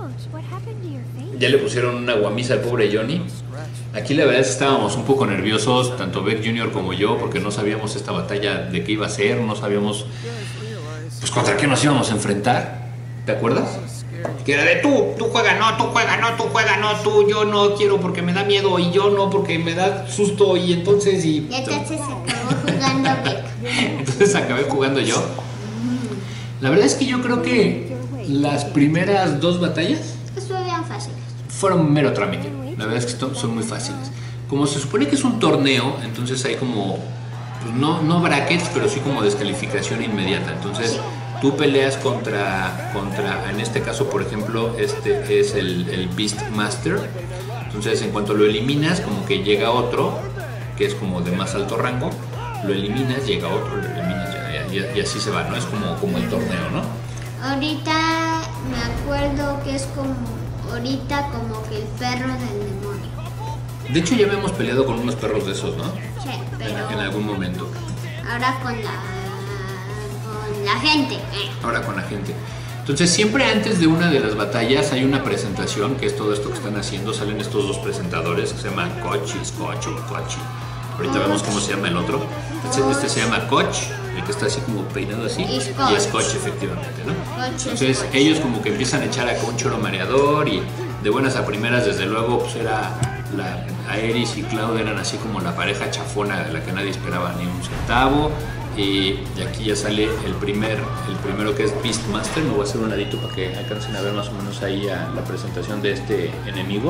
Speaker 1: Ya le pusieron una guamisa al pobre Johnny. Aquí la verdad es que estábamos un poco nerviosos, tanto Beck junior como yo, porque no sabíamos esta batalla de qué iba a ser, no sabíamos pues contra qué nos íbamos a enfrentar. ¿Te acuerdas? Que era de tú, tú juega, no, tú juega, no, tú juega, no, tú, yo no quiero porque me da miedo y yo no porque me da susto y entonces y...
Speaker 2: Y entonces acabó jugando Beck.
Speaker 1: Entonces acabé jugando yo. La verdad es que yo creo que las primeras dos batallas
Speaker 2: estuvieron fáciles.
Speaker 1: Fueron mero trámite. La verdad es que son muy fáciles. Como se supone que es un torneo, entonces hay como, pues no, no brackets, pero sí como descalificación inmediata. Entonces tú peleas contra, contra, en este caso por ejemplo, este es el, el Beastmaster. Entonces en cuanto lo eliminas, como que llega otro, que es como de más alto rango, lo eliminas, llega otro, lo eliminas, ya, ya, y así se va, ¿no? Es como, como el torneo, ¿no?
Speaker 2: Ahorita me acuerdo que es como, ahorita como que el perro del demonio.
Speaker 1: De hecho ya habíamos peleado con unos perros de esos, ¿no?
Speaker 2: Sí, pero...
Speaker 1: En, en algún momento.
Speaker 2: Ahora con la... con la gente. Eh.
Speaker 1: Ahora con la gente. Entonces siempre antes de una de las batallas hay una presentación, que es todo esto que están haciendo. Salen estos dos presentadores que se llaman Coach y Scotch o Cochi. Ahorita vemos cómo se llama el otro. Este, este se llama Coach, el que está así como peinado así. Y Scotch, y Scotch efectivamente, ¿no? Coach, entonces Scotch. Ellos como que empiezan a echar acá un choro mareador y de buenas a primeras desde luego pues era la, Aerys y Cloud eran así como la pareja chafona de la que nadie esperaba ni un centavo. Y, y aquí ya sale el primer, el primero que es Beastmaster. Me voy a hacer un ladito para que alcancen a ver más o menos ahí a la presentación de este enemigo.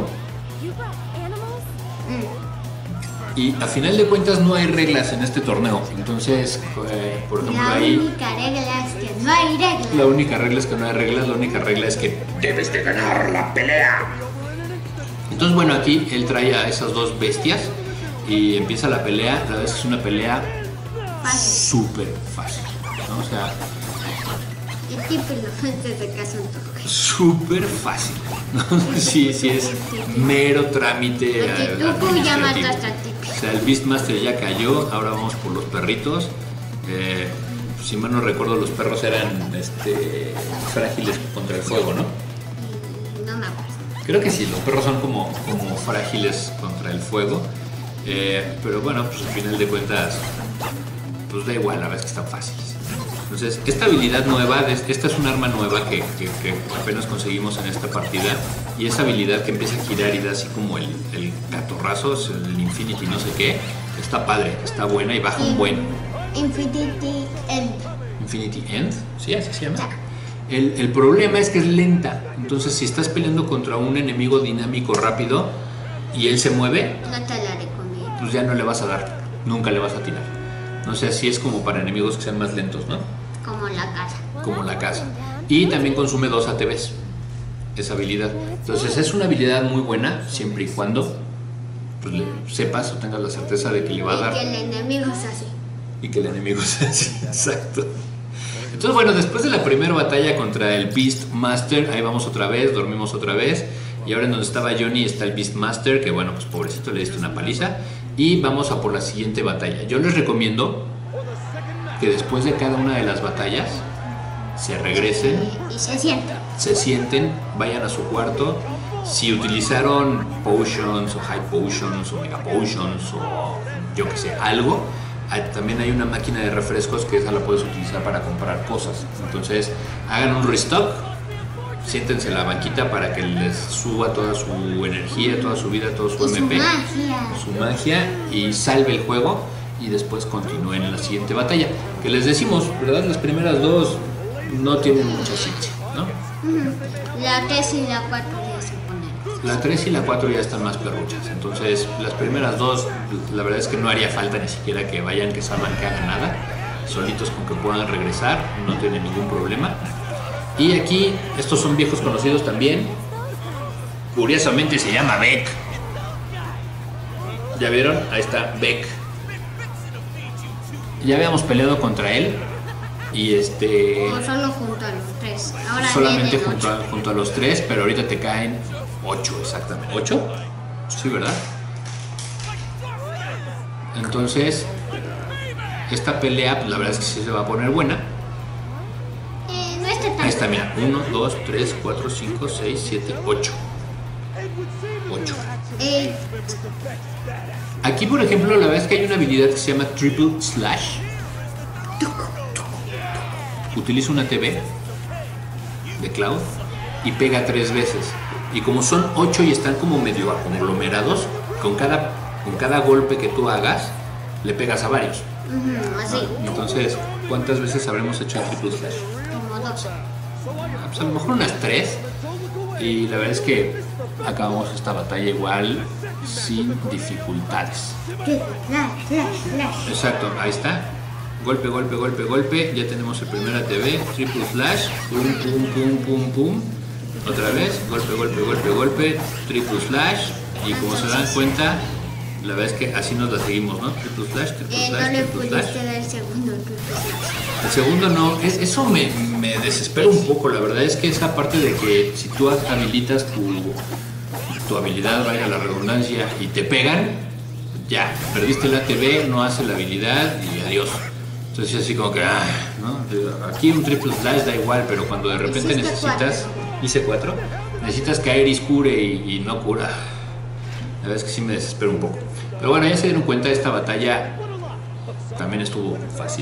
Speaker 1: Y a final de cuentas no hay reglas en este torneo. Entonces, eh, por ejemplo,
Speaker 2: la
Speaker 1: ahí...
Speaker 2: La única regla es que no hay reglas.
Speaker 1: La única regla es que no hay reglas. La única regla es que debes de ganar la pelea. Entonces, bueno, aquí él trae a esas dos bestias y empieza la pelea. La verdad es que es una pelea súper fácil, ¿no? O sea...
Speaker 2: El tipo antes de caso un toque.
Speaker 1: Súper fácil, ¿no? Sí, sí, es mero trámite.
Speaker 2: Tú ya mataste a ti.
Speaker 1: O sea, el Beastmaster ya cayó, ahora vamos por los perritos. Eh, si mal no recuerdo, los perros eran este, frágiles contra el fuego, ¿no?
Speaker 2: No me acuerdo.
Speaker 1: Creo que sí, los perros son como, como frágiles contra el fuego. Eh, pero bueno, pues al final de cuentas, pues da igual, la verdad es que están fáciles. Entonces, esta habilidad nueva, esta es un arma nueva que, que, que apenas conseguimos en esta partida. Y esa habilidad que empieza a girar y da así como el, el catorrazo, el Infinity no sé qué, está padre, está buena y baja un buen.
Speaker 2: Infinity End.
Speaker 1: Infinity End, sí, así se llama. El, el problema es que es lenta. Entonces, si estás peleando contra un enemigo dinámico rápido y él se mueve,
Speaker 2: no te la recomiendo.
Speaker 1: Pues ya no le vas a dar, nunca le vas a tirar. No sé, así es como para enemigos que sean más lentos, ¿no?
Speaker 2: Como la casa.
Speaker 1: Como la casa. Y también consume dos A T Vs, esa habilidad. Entonces es una habilidad muy buena, siempre y cuando pues, le sepas o tengas la certeza de que le va a dar.
Speaker 2: Y que el enemigo es así.
Speaker 1: Y que el enemigo es así, exacto. Entonces, bueno, después de la primera batalla contra el Beastmaster, ahí vamos otra vez, dormimos otra vez. Y ahora en donde estaba Johnny está el Beastmaster, que bueno, pues pobrecito, le diste una paliza. Y vamos a por la siguiente batalla. Yo les recomiendo que después de cada una de las batallas se regresen.
Speaker 2: Y se sienten.
Speaker 1: Se sienten, vayan a su cuarto. Si utilizaron potions o high potions o mega potions o yo que sé, algo, también hay una máquina de refrescos que esa la puedes utilizar para comprar cosas. Entonces hagan un restock, siéntense en la banquita para que les suba toda su energía, toda su vida, todo su
Speaker 2: y
Speaker 1: M P,
Speaker 2: su magia.
Speaker 1: su magia y salve el juego y después continúen en la siguiente batalla. Que les decimos, ¿verdad? Las primeras dos no tienen mucha ciencia, ¿no?
Speaker 2: Uh-huh. La tres y la cuatro ya se ponen.
Speaker 1: La tres y la cuatro ya están más perruchas. Entonces, las primeras dos, la verdad es que no haría falta ni siquiera que vayan, que salgan, que hagan nada. Solitos con que puedan regresar, no tienen ningún problema. Y aquí, estos son viejos conocidos también. Curiosamente se llama Beck. ¿Ya vieron? Ahí está Beck. Ya habíamos peleado contra él. Y este...
Speaker 2: O solo junto a los tres. Ahora
Speaker 1: solamente junto a, junto a los tres, pero ahorita te caen ocho exactamente. ¿Ocho? Sí, ¿verdad? Entonces, esta pelea, pues, la verdad es que sí se va a poner buena.
Speaker 2: Eh, no está tan...
Speaker 1: Ahí está, mira. uno, dos, tres, cuatro, cinco, seis, siete, ocho. ocho.
Speaker 2: Eh...
Speaker 1: Aquí, por ejemplo, la verdad es que hay una habilidad que se llama Triple Slash. Utiliza una T V de Cloud y pega tres veces. Y como son ocho y están como medio conglomerados, con cada, con cada golpe que tú hagas, le pegas a varios.
Speaker 2: Uh-huh, así.
Speaker 1: ¿No? Entonces, ¿cuántas veces habremos hecho el Triple Slash?
Speaker 2: Como dos.
Speaker 1: Ah, pues a lo mejor unas tres. Y la verdad es que acabamos esta batalla igual, sin dificultades.
Speaker 2: Flash, flash, flash.
Speaker 1: Exacto, ahí está. Golpe, golpe, golpe, golpe. Ya tenemos el primer A T V. Triple Slash. Pum, pum, pum, pum, pum. Otra vez. Golpe, golpe, golpe, golpe. Triple Slash. Y como se dan cuenta, la verdad es que así nos la seguimos, ¿no? Triple Slash, Triple
Speaker 2: Eh,
Speaker 1: Slash,
Speaker 2: no le
Speaker 1: Triple Slash.
Speaker 2: pudiste dar el segundo Triple Slash.
Speaker 1: El segundo no. Es, eso me, me desespera un poco. La verdad es que esa parte de que si tú habilitas tu, tu habilidad, vaya la redundancia, y te pegan, ya, perdiste el A T V, no hace la habilidad y adiós. Entonces así como que, ah, ¿no? Aquí un triple slash da igual, pero cuando de repente
Speaker 2: Hiciste
Speaker 1: necesitas,
Speaker 2: cuatro.
Speaker 1: hice cuatro, necesitas caer y cure y, y no cura. La verdad es que sí me desespero un poco. Pero bueno, ya se dieron cuenta, esta batalla también estuvo fácil.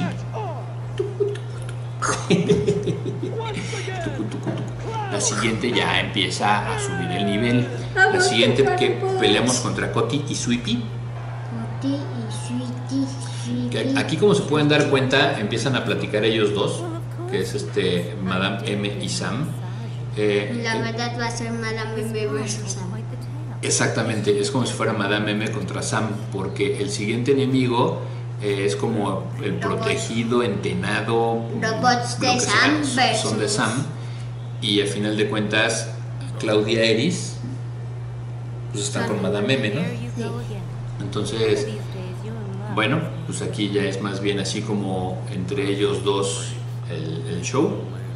Speaker 1: La siguiente ya empieza a subir el nivel. La siguiente que peleamos contra Coti y Sweepy.
Speaker 2: Coti y Sweetie, Sweetie.
Speaker 1: Aquí, como se pueden dar cuenta, empiezan a platicar ellos dos, que es este Madame M y Sam. Eh,
Speaker 2: La verdad va a ser Madame M versus Sam.
Speaker 1: Exactamente, es como si fuera Madame M contra Sam, porque el siguiente enemigo eh, es como el protegido, entenado.
Speaker 2: Robots de
Speaker 1: lo que
Speaker 2: Sam
Speaker 1: sea,
Speaker 2: versus.
Speaker 1: son de Sam. Y al final de cuentas, Claudia Eris pues están con Madame M, ¿no?
Speaker 2: Sí.
Speaker 1: Entonces, bueno, pues aquí ya es más bien así como entre ellos dos el, el show.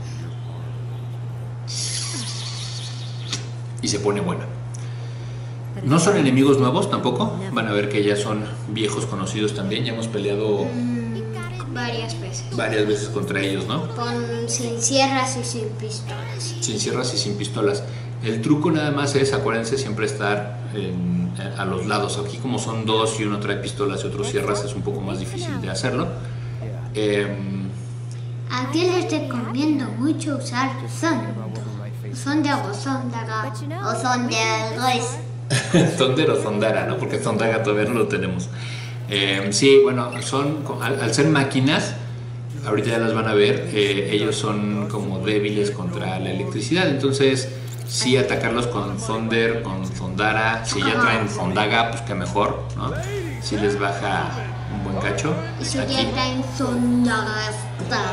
Speaker 1: Y se pone bueno. No son enemigos nuevos tampoco. Van a ver que ya son viejos conocidos también. Ya hemos peleado
Speaker 2: Mm, varias veces.
Speaker 1: varias veces contra ellos, ¿no?
Speaker 2: Con sin sierras y sin pistolas.
Speaker 1: Sin sierras y sin pistolas. El truco nada más es, acuérdense, siempre estar en, a los lados. Aquí como son dos y uno trae pistolas y otro sierras, es un poco más difícil de hacerlo. Eh,
Speaker 2: Aquí les recomiendo mucho usar Zondo. Zonda o Zondaga o Zondagas.
Speaker 1: Thunder o Zondara, ¿no? Porque Zondaga todavía no lo tenemos. Eh, sí, bueno, son al, al ser máquinas, ahorita ya las van a ver, eh, ellos son como débiles contra la electricidad, entonces sí atacarlos con Thunder, con Zondara, si ya traen Zondaga, pues que mejor, ¿no? Sí les baja un buen cacho.
Speaker 2: Y su
Speaker 1: Aquí.
Speaker 2: dieta en Zondagasta.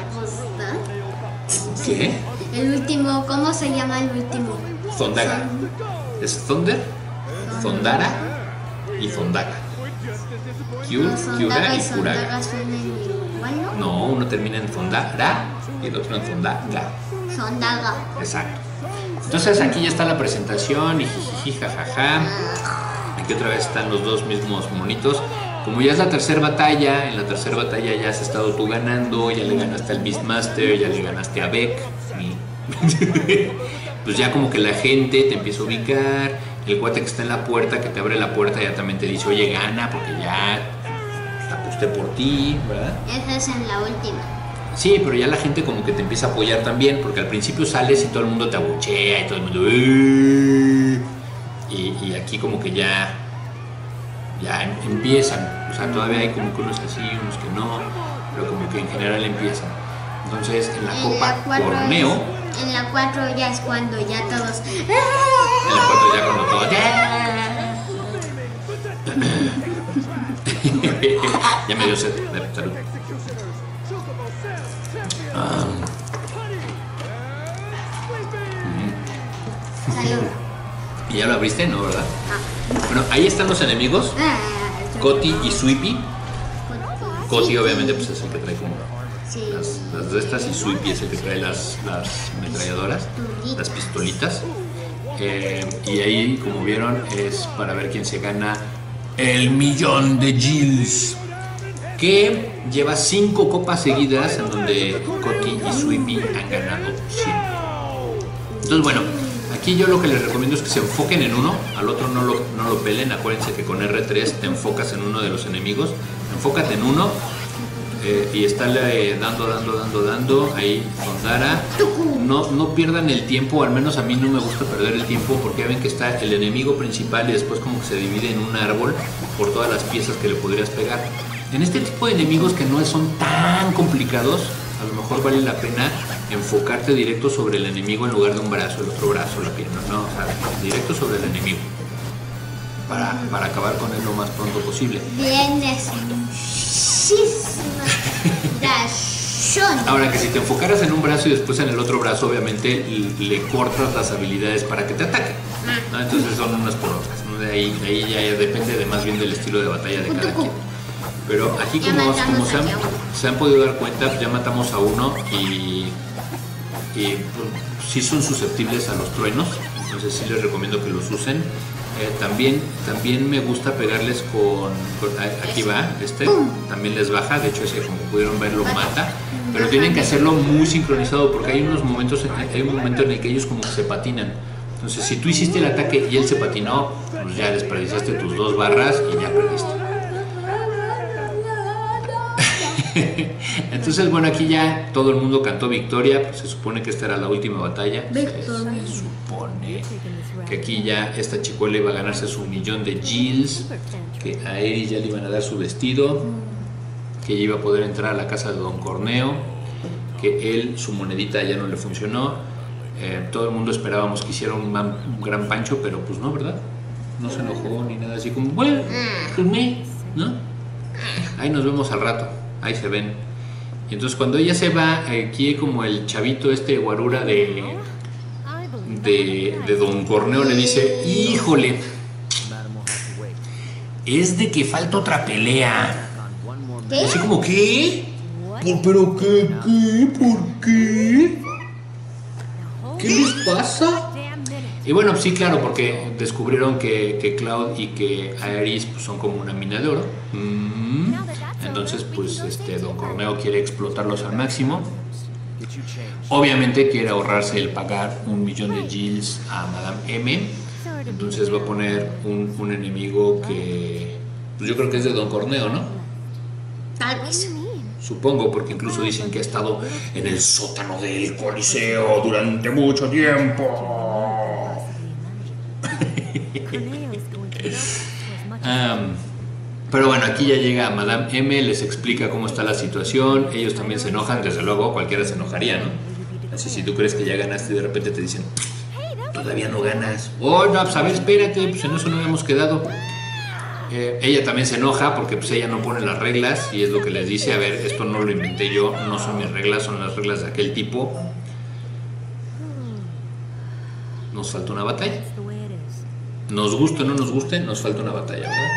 Speaker 1: ¿Qué?
Speaker 2: El último, ¿cómo se llama el último?
Speaker 1: Zondaga. Es Thunder, Zondara y Zondaga. Kyur,
Speaker 2: No, Zondaga
Speaker 1: Kyura
Speaker 2: y
Speaker 1: y
Speaker 2: Zondaga
Speaker 1: Kuraga.
Speaker 2: suenan igual, ¿no?
Speaker 1: No, uno termina en Zondara y el otro en Zondaga.
Speaker 2: Zondaga.
Speaker 1: Exacto. Entonces aquí ya está la presentación y jijiji, jajaja. Aquí otra vez están los dos mismos monitos. Como ya es la tercera batalla, en la tercera batalla ya has estado tú ganando, ya le ganaste al Beastmaster, ya le ganaste a Beck. Y pues ya como que la gente te empieza a ubicar, el cuate que está en la puerta, que te abre la puerta, ya también te dice, oye, gana, porque ya aposté por ti, ¿verdad?
Speaker 2: Esa es en la última.
Speaker 1: Sí, pero ya la gente como que te empieza a apoyar también, porque al principio sales y todo el mundo te abuchea y todo el mundo... "Eh". Y, y aquí como que ya, ya em- empiezan, o sea, todavía hay como que unos que sí, unos que no, pero como que en general empiezan. Entonces en la
Speaker 2: En
Speaker 1: Copa
Speaker 2: la cuatro
Speaker 1: Torneo,
Speaker 2: es- en la cuatro ya es cuando ya todos...
Speaker 1: en la cuatro ya cuando todo... Ya me dio sed, a ver, salud. Ah.
Speaker 2: Salud.
Speaker 1: ¿Y ya lo abriste? No, ¿verdad?
Speaker 2: Ah.
Speaker 1: Bueno, ahí están los enemigos,
Speaker 2: Ah,
Speaker 1: Coti y Sweepy. Coti
Speaker 2: Sí,
Speaker 1: obviamente pues es el que trae como
Speaker 2: sí.
Speaker 1: las, las de estas y Sweepy es el que trae las, las ametralladoras, las pistolitas. Eh, y ahí, como vieron, es para ver quién se gana el millón de Gills, que lleva cinco copas seguidas en donde Coti y Sweepy han ganado siempre. Entonces, bueno, aquí yo lo que les recomiendo es que se enfoquen en uno, al otro no lo, no lo pelen. Acuérdense que con erre tres te enfocas en uno de los enemigos, enfócate en uno eh, y estarle dando, dando, dando, dando, ahí Zondara. No, no pierdan el tiempo, al menos a mí no me gusta perder el tiempo, porque ya ven que está el enemigo principal y después como que se divide en un árbol por todas las piezas que le podrías pegar. En este tipo de enemigos que no son tan complicados, a lo mejor vale la pena enfocarte directo sobre el enemigo en lugar de un brazo, el otro brazo, la pierna, no, o sea, directo sobre el enemigo para, para acabar con él lo más pronto posible.
Speaker 2: Vienes muchísima razón.
Speaker 1: Ahora que si te enfocaras en un brazo y después en el otro brazo, obviamente le, le cortas las habilidades para que te ataque, ¿no? Entonces son unas por otras, ¿no? De ahí, de ahí ya depende de más bien del estilo de batalla de cada quien. Pero aquí
Speaker 2: Ya
Speaker 1: como,
Speaker 2: matamos
Speaker 1: como se, han,
Speaker 2: aquí a uno.
Speaker 1: se han podido dar cuenta, pues ya matamos a uno y, y pues, sí son susceptibles a los truenos, entonces sí les recomiendo que los usen. Eh, también, también me gusta pegarles con, con- aquí va, este, también les baja, de hecho ese como pudieron ver lo mata, pero tienen que hacerlo muy sincronizado porque hay unos momentos, en- hay un momento en el que ellos como que se patinan. Entonces si tú hiciste el ataque y él se patinó, pues ya desperdiciaste tus dos barras y ya perdiste. Entonces, bueno, aquí ya todo el mundo cantó victoria, pues se supone que esta era la última batalla. Se,
Speaker 2: Victoria.
Speaker 1: se supone que aquí ya esta chicuela iba a ganarse su millón de Gills, que a Eri ya le iban a dar su vestido, que ella iba a poder entrar a la casa de Don Corneo, que él, su monedita ya no le funcionó. Eh, todo el mundo esperábamos que hiciera un, man- un gran pancho, pero pues no, ¿verdad? No se enojó ni nada, así como, bueno, pues me, ¿no? Ahí nos vemos al rato, ahí se ven. Y entonces cuando ella se va, aquí como el chavito este guarura de, de, de Don Corneo le dice, híjole, es de que falta otra pelea.
Speaker 2: ¿Qué?
Speaker 1: Así como, ¿qué? ¿Por, ¿Pero qué? ¿Qué? ¿Por qué? ¿Qué les pasa? Y bueno, sí, claro, porque descubrieron que, que Cloud y que Aerys pues, son como una mina de oro. Mm. Entonces, pues, este, Don Corneo quiere explotarlos al máximo. Obviamente quiere ahorrarse el pagar un millón de Gills a Madame M. Entonces va a poner un, un enemigo que, pues yo creo que es de Don Corneo, ¿no?
Speaker 2: Tal vez.
Speaker 1: Supongo, porque incluso dicen que ha estado en el sótano del Coliseo durante mucho tiempo. um, pero bueno, aquí ya llega Madame M, les explica cómo está la situación. Ellos también se enojan, desde luego, cualquiera se enojaría, ¿no? Así si tú crees que ya ganaste y de repente te dicen, todavía no ganas. Oh, no, pues a ver, espérate, pues en eso no habíamos quedado. Eh, ella también se enoja porque pues ella no pone las reglas y es lo que les dice, a ver, esto no lo inventé yo, no son mis reglas, son las reglas de aquel tipo. Nos falta una batalla. Nos guste o no nos guste, nos falta una batalla, ¿verdad?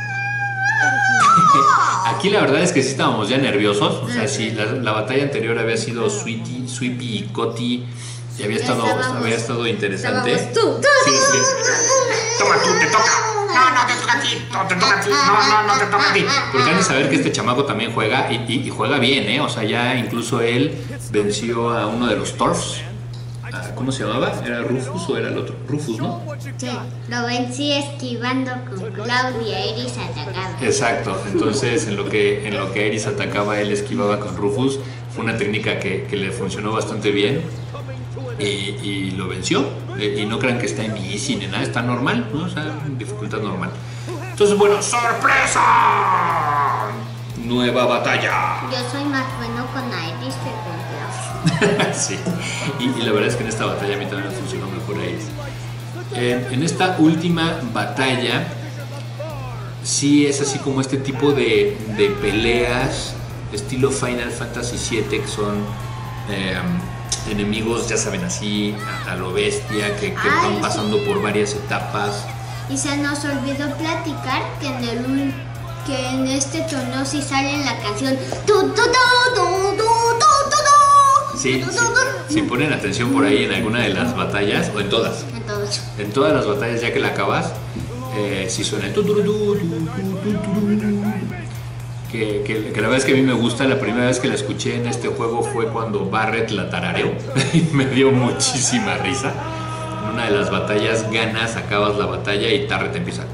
Speaker 1: Aquí la verdad es que sí estábamos ya nerviosos, o sea, sí, la, la batalla anterior había sido Sweetie, Sweepy y Coti y había estado, había estado interesante. Sí, sí. Toma tú, te toca. No, no te toca a ti, no te toca a ti, no, no, no te toca a ti. Porque han de saber que este chamaco también juega y, y, y juega bien, ¿eh? O sea, ya incluso él venció a uno de los Torfs. ¿Cómo se llamaba? ¿Era Rufus o era el otro? Rufus, ¿no?
Speaker 2: Sí, lo vencí esquivando con Claudia, Eris atacaba.
Speaker 1: Exacto, entonces en lo que, en lo que Eris atacaba, él esquivaba con Rufus. Fue una técnica que, que le funcionó bastante bien y, y lo venció. Y no crean que está en easy ni nada, está normal, ¿no? O sea, en dificultad normal. Entonces, bueno, ¡sorpresa! Nueva batalla.
Speaker 2: Yo soy más bueno con Eris que con Claudia.
Speaker 1: Sí, y, y la verdad es que en esta batalla a mí también me funcionó mejor Eris. Eh, en esta última batalla, sí es así como este tipo de, de peleas, estilo Final Fantasy siete, que son eh, enemigos, ya saben, así, a, a lo bestia, que, que van pasando por varias etapas.
Speaker 2: Y se nos olvidó platicar que en el que en este torneo sí sale la canción tu, tu, tu, tu, tu, tu,
Speaker 1: Sí, sí, si ponen atención por ahí en alguna de las batallas, o en todas,
Speaker 2: en todas,
Speaker 1: en todas las batallas ya que la acabas, eh, si suena el tu, tu, tu, tu, tu, tu, que, que, que la verdad es que a mí me gusta. La primera vez que la escuché en este juego fue cuando Barret la tarareó y me dio muchísima risa. En una de las batallas ganas, acabas la batalla y Barret empieza.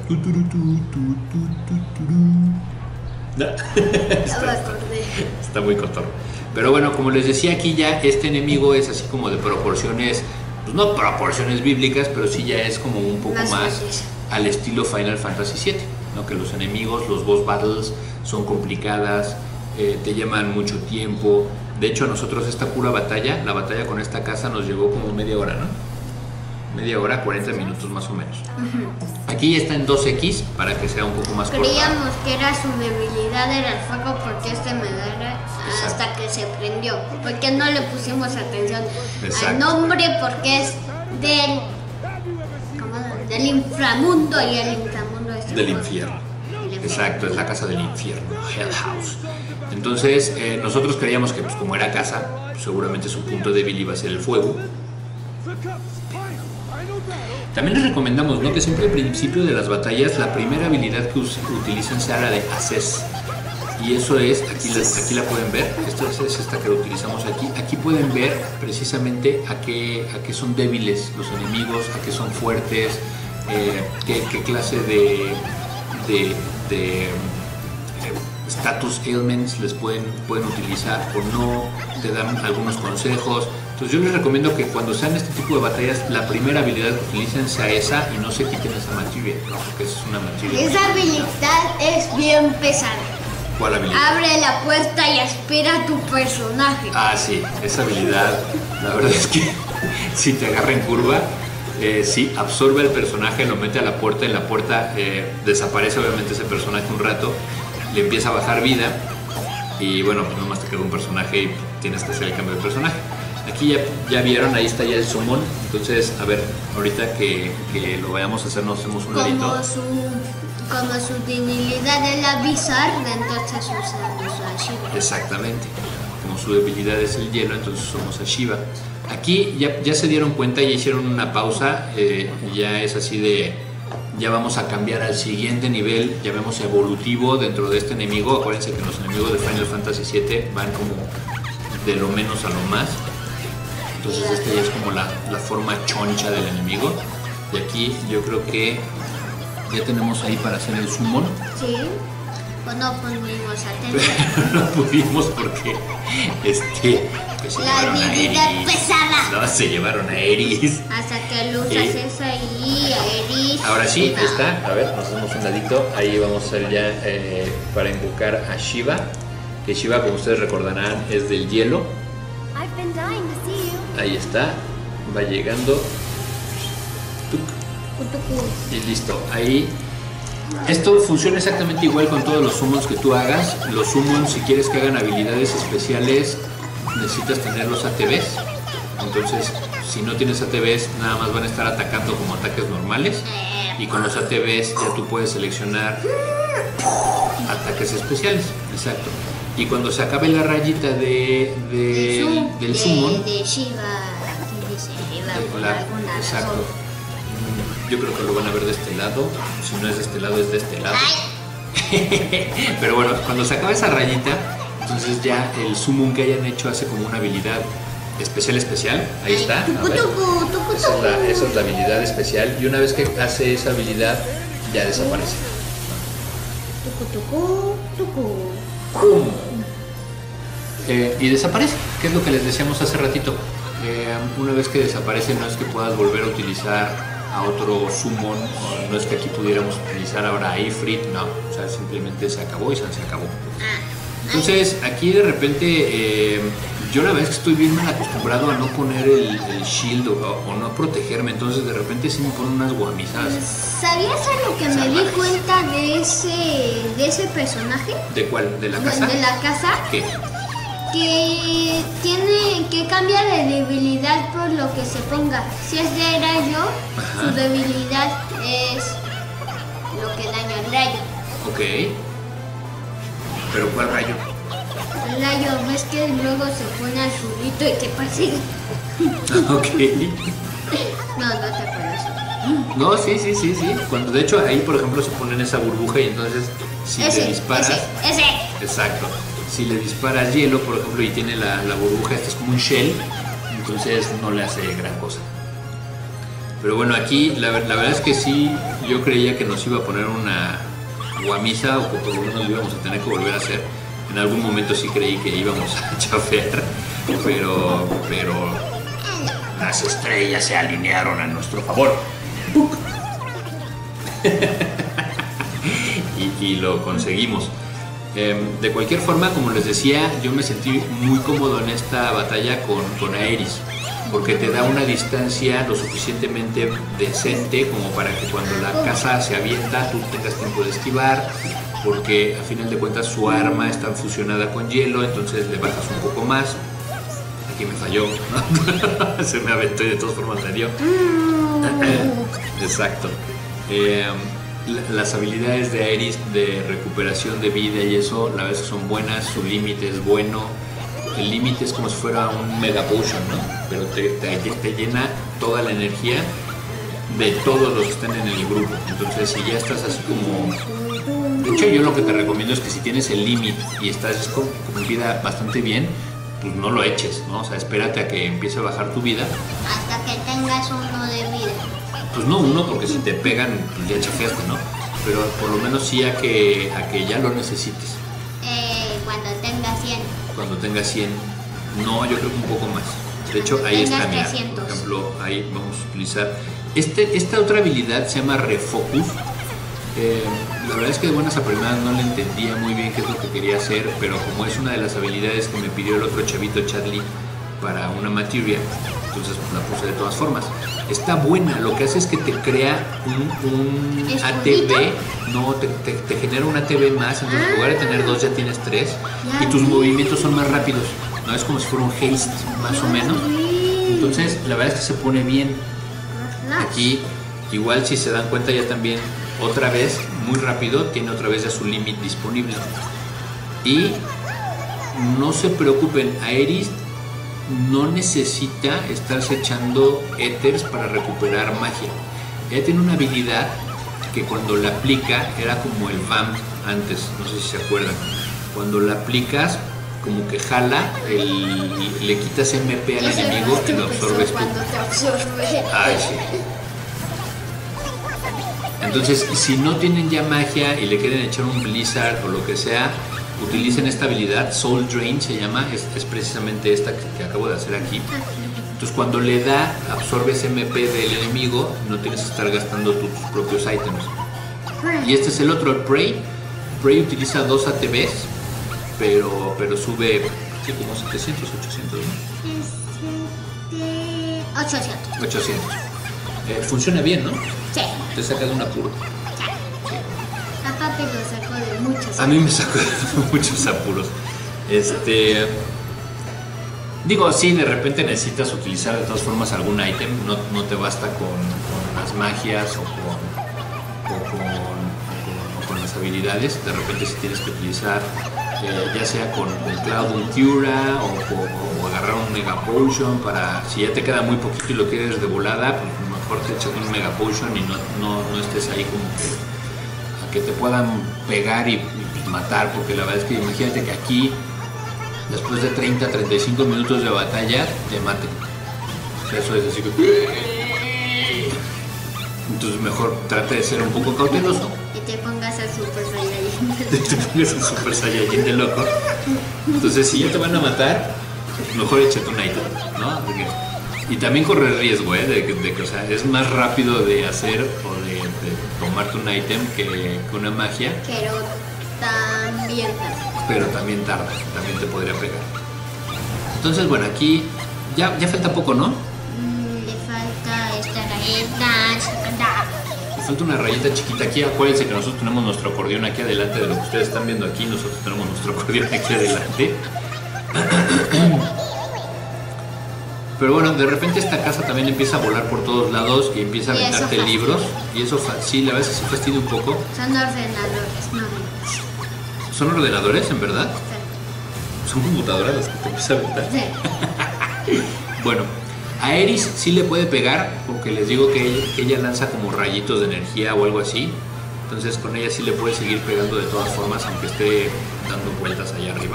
Speaker 1: está, está, está muy cotorro. Pero bueno, como les decía, aquí ya este enemigo es así como de proporciones, pues no proporciones bíblicas, pero sí ya es como un poco más, más al estilo Final Fantasy siete, ¿no? Que los enemigos, los boss battles son complicadas, eh, te llevan mucho tiempo. De hecho, a nosotros esta pura batalla, la batalla con esta casa nos llevó como media hora, ¿no? Media hora, cuarenta minutos más o menos. Uh-huh. Aquí está en dos equis para que sea un poco más corta.
Speaker 2: Creíamos que era su debilidad, era el fuego, porque este me dara hasta que se prendió. Porque no le pusimos atención Exacto. al nombre, porque es del, ¿cómo? del inframundo y el inframundo es
Speaker 1: del infierno. Exacto, es la casa del infierno, Hell House. Entonces, eh, nosotros creíamos que pues, como era casa, pues, seguramente su punto débil iba a ser el fuego. También les recomendamos, ¿no?, que siempre al principio de las batallas la primera habilidad que utilicen sea la de Access. Y eso es, aquí la, aquí la pueden ver, esta es esta que utilizamos aquí. Aquí pueden ver precisamente a qué, a qué son débiles los enemigos, a qué son fuertes, eh, qué, qué clase de, de, de status ailments les pueden, pueden utilizar o no, te dan algunos consejos. Entonces yo les recomiendo que cuando sean este tipo de batallas, la primera habilidad que utilicen sea esa y no se quiten esa materia, ¿no? Porque es una materia.
Speaker 2: Esa habilidad es bien pesada.
Speaker 1: ¿Cuál habilidad?
Speaker 2: Abre la puerta y aspira a tu personaje.
Speaker 1: Ah, sí, esa habilidad, la verdad es que si te agarra en curva, eh, sí, absorbe el personaje, lo mete a la puerta y en la puerta eh, desaparece obviamente ese personaje un rato, le empieza a bajar vida y bueno, pues nomás te queda un personaje y tienes que hacer el cambio de personaje. Aquí ya, ya vieron, ahí está ya el summon. Entonces, a ver, ahorita que, que lo vayamos a hacer, nos hacemos un ladito.
Speaker 2: Como su, como su debilidad es la Bizarre, entonces usamos a Shiva.
Speaker 1: Exactamente. Como su debilidad es el hielo, entonces usamos a Shiva. Aquí ya, ya se dieron cuenta, ya hicieron una pausa. Eh, ya es así de... Ya vamos a cambiar al siguiente nivel, ya vemos evolutivo dentro de este enemigo. Acuérdense que los enemigos de Final Fantasy siete van como de lo menos a lo más. Entonces esta ya es como la, la forma choncha del enemigo. Y aquí yo creo que ya tenemos ahí para hacer el summon.
Speaker 2: Sí, pues no pudimos atención.
Speaker 1: No pudimos porque este, pues se
Speaker 2: la habilidad pesada.
Speaker 1: No, se llevaron a Eris.
Speaker 2: Hasta que lo usas ¿Eh? esa ahí, a Eris.
Speaker 1: Ahora sí, ahí está. A ver, nos hacemos un ladito. Ahí vamos a hacer ya eh, para invocar a Shiva. Que Shiva, como ustedes recordarán, es del hielo. Ahí está, va llegando. Y listo, ahí Esto funciona exactamente igual con todos los summons que tú hagas. Los summons, si quieres que hagan habilidades especiales, necesitas tener los A T Bs. Entonces, si no tienes A T Bs, nada más van a estar atacando como ataques normales. Y con los A T Bs ya tú puedes seleccionar ataques especiales. Exacto. Y cuando se acabe la rayita de, de, del summon,
Speaker 2: de, de Shiva, dice Shiva, por
Speaker 1: la,
Speaker 2: alguna
Speaker 1: exacto.
Speaker 2: razón.
Speaker 1: Yo creo que lo van a ver de este lado. Si no es de este lado, es de este lado. Pero bueno, cuando se acaba esa rayita, entonces ya el summon que hayan hecho hace como una habilidad especial especial. Ahí está. A ver. Esa es, la, esa es la habilidad especial. Y una vez que hace esa habilidad, ya desaparece. ¡Pum! Eh, y desaparece, que es lo que les decíamos hace ratito. Eh, una vez que desaparece, no es que puedas volver a utilizar a otro summon, no es que aquí pudiéramos utilizar ahora a Ifrit, no, o sea, simplemente se acabó y se acabó. Entonces, aquí de repente, eh, yo la verdad es que estoy bien mal acostumbrado a no poner el, el shield o, o no protegerme, entonces de repente sí me ponen unas guamizadas.
Speaker 2: ¿Sabías algo que me di cuenta de ese, de ese personaje?
Speaker 1: ¿De cuál? ¿De la casa?
Speaker 2: De la casa.
Speaker 1: ¿Qué?
Speaker 2: Que tiene que cambia de debilidad por lo que se ponga. Si es de rayo, ajá, su debilidad es lo que daña el rayo.
Speaker 1: Ok. ¿Pero cuál rayo?
Speaker 2: El rayo, ves que luego se pone al zurrito y te persigue.
Speaker 1: Ok.
Speaker 2: No, no te acuerdas.
Speaker 1: No, sí, sí, sí, sí. Cuando de hecho ahí, por ejemplo, se pone en esa burbuja y entonces si
Speaker 2: ese,
Speaker 1: le disparas.
Speaker 2: Ese, ese.
Speaker 1: Exacto. Si le disparas hielo, por ejemplo, y tiene la, la burbuja, este es como un shell, entonces no le hace gran cosa. Pero bueno, aquí la, la verdad es que sí, yo creía que nos iba a poner una guamisa o que por lo menos lo íbamos a tener que volver a hacer. En algún momento sí creí que íbamos a chafear, pero, pero las estrellas se alinearon a nuestro favor. y, y lo conseguimos. Eh, de cualquier forma, como les decía, yo me sentí muy cómodo en esta batalla con, con Aerys, porque te da una distancia lo suficientemente decente como para que cuando la casa se avienta tú tengas tiempo de esquivar, porque a final de cuentas su arma está fusionada con hielo, entonces le bajas un poco más. Aquí me falló, ¿no? Se me aventó y de todas formas me dio. Exacto. Eh, Las habilidades de Aerys de recuperación de vida y eso, la verdad es que son buenas, su límite es bueno. El límite es como si fuera un mega potion, ¿no? Pero te, te, te llena toda la energía de todos los que están en el grupo. Entonces, si ya estás así como... De hecho, yo lo que te recomiendo es que si tienes el límite y estás con, con vida bastante bien, pues no lo eches, ¿no? O sea, espérate a que empiece a bajar tu vida.
Speaker 2: Hasta que tengas uno de vida.
Speaker 1: Pues no uno, porque si te pegan, pues ya chafeaste, ¿no? Pero por lo menos sí a que, a que ya lo necesites.
Speaker 2: Eh, cuando tenga cien.
Speaker 1: Cuando tenga cien. No, yo creo que un poco más. De hecho, ahí está, mira,
Speaker 2: trescientos.
Speaker 1: por ejemplo, ahí vamos a utilizar. Este, esta otra habilidad se llama Refocus. Eh, la verdad es que de buenas a primeras no le entendía muy bien qué es lo que quería hacer, pero como es una de las habilidades que me pidió el otro chavito Chadley para una materia, entonces pues, la puse de todas formas. Está buena, lo que hace es que te crea un, un A T B, no, te, te, te genera un A T B más, entonces en lugar de tener dos ya tienes tres y tus movimientos son más rápidos, no es como si fuera un haste más o menos, entonces la verdad es que se pone bien. Aquí igual si se dan cuenta ya también otra vez, muy rápido, tiene otra vez ya su límite disponible. Y no se preocupen, Aerys no necesita estarse echando éteres para recuperar magia. Ella tiene una habilidad que cuando la aplica era como el vamp antes, no sé si se acuerdan. Cuando la aplicas, como que jala, el, le quitas M P al enemigo y lo absorbes tú. Ay, sí. Entonces, si no tienen ya magia y le quieren echar un Blizzard o lo que sea, utilicen esta habilidad, Soul Drain se llama, es, es precisamente esta que, que acabo de hacer aquí. Entonces cuando le da, absorbes M P del enemigo, no tienes que estar gastando tus propios ítems. Y este es el otro, el Prey. Prey utiliza dos A T Bs, pero, pero sube sí, como setecientos, ochocientos, ¿no?
Speaker 2: ochocientos.
Speaker 1: ochocientos. Eh, funciona bien, ¿no?
Speaker 2: Sí.
Speaker 1: Te saca de un apuro. Sí.
Speaker 2: que lo saco de muchos apuros.
Speaker 1: A mí me sacó de muchos apuros. Este... Digo, sí, de repente necesitas utilizar de todas formas algún ítem, no, no te basta con, con las magias o con, o, con, o, con, o con las habilidades. De repente si tienes que utilizar, eh, ya sea con, con Cloud un Cura o, o, o agarrar un Mega Potion para, si ya te queda muy poquito y lo quieres de volada, pues mejor te echas un Mega Potion y no, no, no estés ahí como que, a que te puedan pegar y, y matar, porque la verdad es que imagínate que aquí después de treinta a treinta y cinco minutos de batalla, te maten. Eso es así que... Entonces mejor trate de ser un poco cauteloso.
Speaker 2: Y te pongas a Super Saiyajin.
Speaker 1: Te pongas a Super Saiyajin de loco. Entonces si ya te van a matar, mejor échate un item, ¿no? Porque... Y también correr riesgo, ¿eh? De que, de que, o sea, es más rápido de hacer o de, de tomarte un item que, que una magia.
Speaker 2: Pero también tarda.
Speaker 1: Pero también tarda, también te podría pegar. Entonces, bueno, aquí ya, ya falta poco, ¿no?
Speaker 2: Mm, le falta esta rayita.
Speaker 1: Le falta una rayita chiquita aquí. Acuérdense que nosotros tenemos nuestro acordeón aquí adelante de lo que ustedes están viendo aquí. Nosotros tenemos nuestro acordeón aquí adelante. Pero bueno, de repente esta casa también empieza a volar por todos lados y empieza a aventarte libros. Y eso, sí, la verdad es que sí fastidia un poco.
Speaker 2: Son ordenadores, no libros.
Speaker 1: ¿Son ordenadores, en verdad?
Speaker 2: Sí.
Speaker 1: ¿Son computadoras las que te empieza a aventar?
Speaker 2: Sí.
Speaker 1: Bueno, a Aeris sí le puede pegar, porque les digo que ella, que ella lanza como rayitos de energía o algo así. Entonces con ella sí le puede seguir pegando de todas formas, aunque esté dando vueltas allá arriba.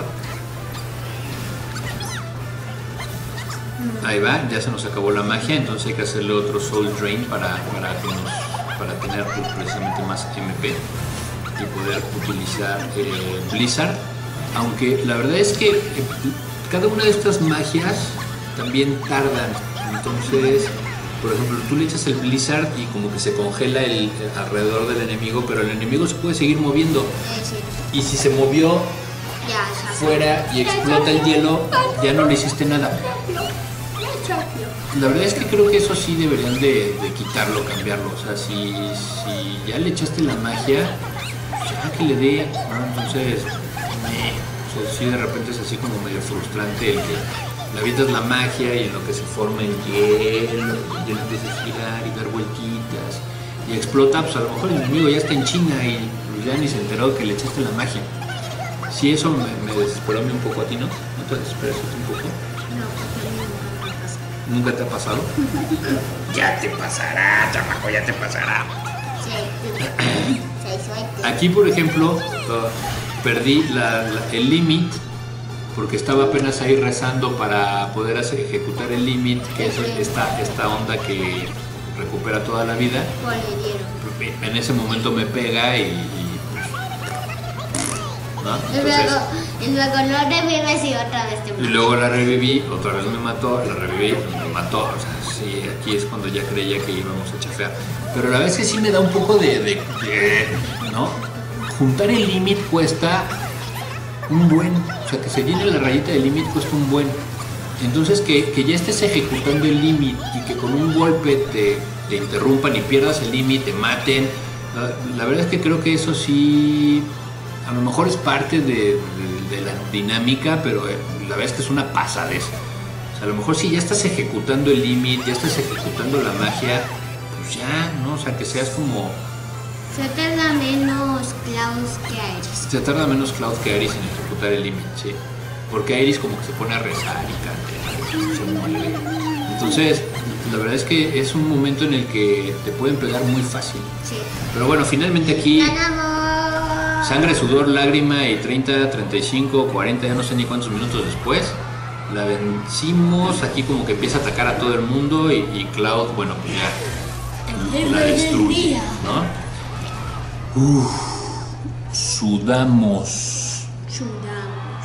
Speaker 1: Ahí va, ya se nos acabó la magia, entonces hay que hacerle otro Soul Drain para, para, que nos, para tener precisamente más M P y poder utilizar eh, Blizzard. Aunque la verdad es que eh, cada una de estas magias también tardan. Entonces, por ejemplo, tú le echas el Blizzard y como que se congela el, el alrededor del enemigo, pero el enemigo se puede seguir moviendo.
Speaker 2: Sí, sí.
Speaker 1: Y si se movió
Speaker 2: Ya,
Speaker 1: fuera y explota el hielo, ya no le hiciste nada. La verdad es que creo que eso sí deberían de, de quitarlo, cambiarlo. O sea, si, si ya le echaste la magia, ya que le dé, ¿no? Entonces, eh, o sea, sí de repente es así como medio frustrante el que le avientas la magia y en lo que se forma el hielo, y él empieza a girar y dar vueltitas y explota, pues a lo mejor el enemigo ya está en China y pues, ya ni se enteró que le echaste la magia. Sí, eso me, me desesperó a mí un poco, a ti, ¿no? ¿No te desesperas un poco?
Speaker 2: No, porque nunca me pasa.
Speaker 1: ¿Nunca te ha pasado? Ya te pasará, chamaco, ya te pasará.
Speaker 2: Sí, sí, suerte.
Speaker 1: Aquí, por ejemplo, uh, perdí la, la, el límite porque estaba apenas ahí rezando para poder hacer, ejecutar el límite, que es esta, esta onda que recupera toda la vida.
Speaker 2: Por el hielo.
Speaker 1: En ese momento me pega y... y ¿no?
Speaker 2: Y luego, y luego lo revives y otra vez te mata.
Speaker 1: Y luego la reviví, otra vez me mató, la reviví y me mató. O sea, sí, aquí es cuando ya creía que íbamos a chafear. Pero la verdad es que sí me da un poco de... de, de ¿no? Juntar el límite cuesta un buen... O sea, que se llene la rayita del límite cuesta un buen. Entonces, que, que ya estés ejecutando el límite y que con un golpe te, te interrumpan y pierdas el límite, te maten. La, la verdad es que creo que eso sí... A lo mejor es parte de, de, de la dinámica, pero eh, la verdad es que es una pasadez. O sea, a lo mejor si ya estás ejecutando el límite, ya estás ejecutando la magia, pues ya, ¿no? O sea, que seas como...
Speaker 2: Se tarda menos Cloud que Aeris.
Speaker 1: Se tarda menos Cloud que Aeris en ejecutar el límite, sí. Porque Aeris como que se pone a rezar y canta, se mueve. Entonces, la verdad es que es un momento en el que te pueden pegar muy fácil.
Speaker 2: Sí.
Speaker 1: Pero bueno, finalmente aquí...
Speaker 2: ¡Ganamos!
Speaker 1: Sangre, sudor, lágrima y treinta, treinta y cinco, cuarenta, ya no sé ni cuántos minutos después la vencimos. Aquí como que empieza a atacar a todo el mundo y, y Cloud, bueno, pues ya la destruye, ¿no? Uf, sudamos.
Speaker 2: Sudamos.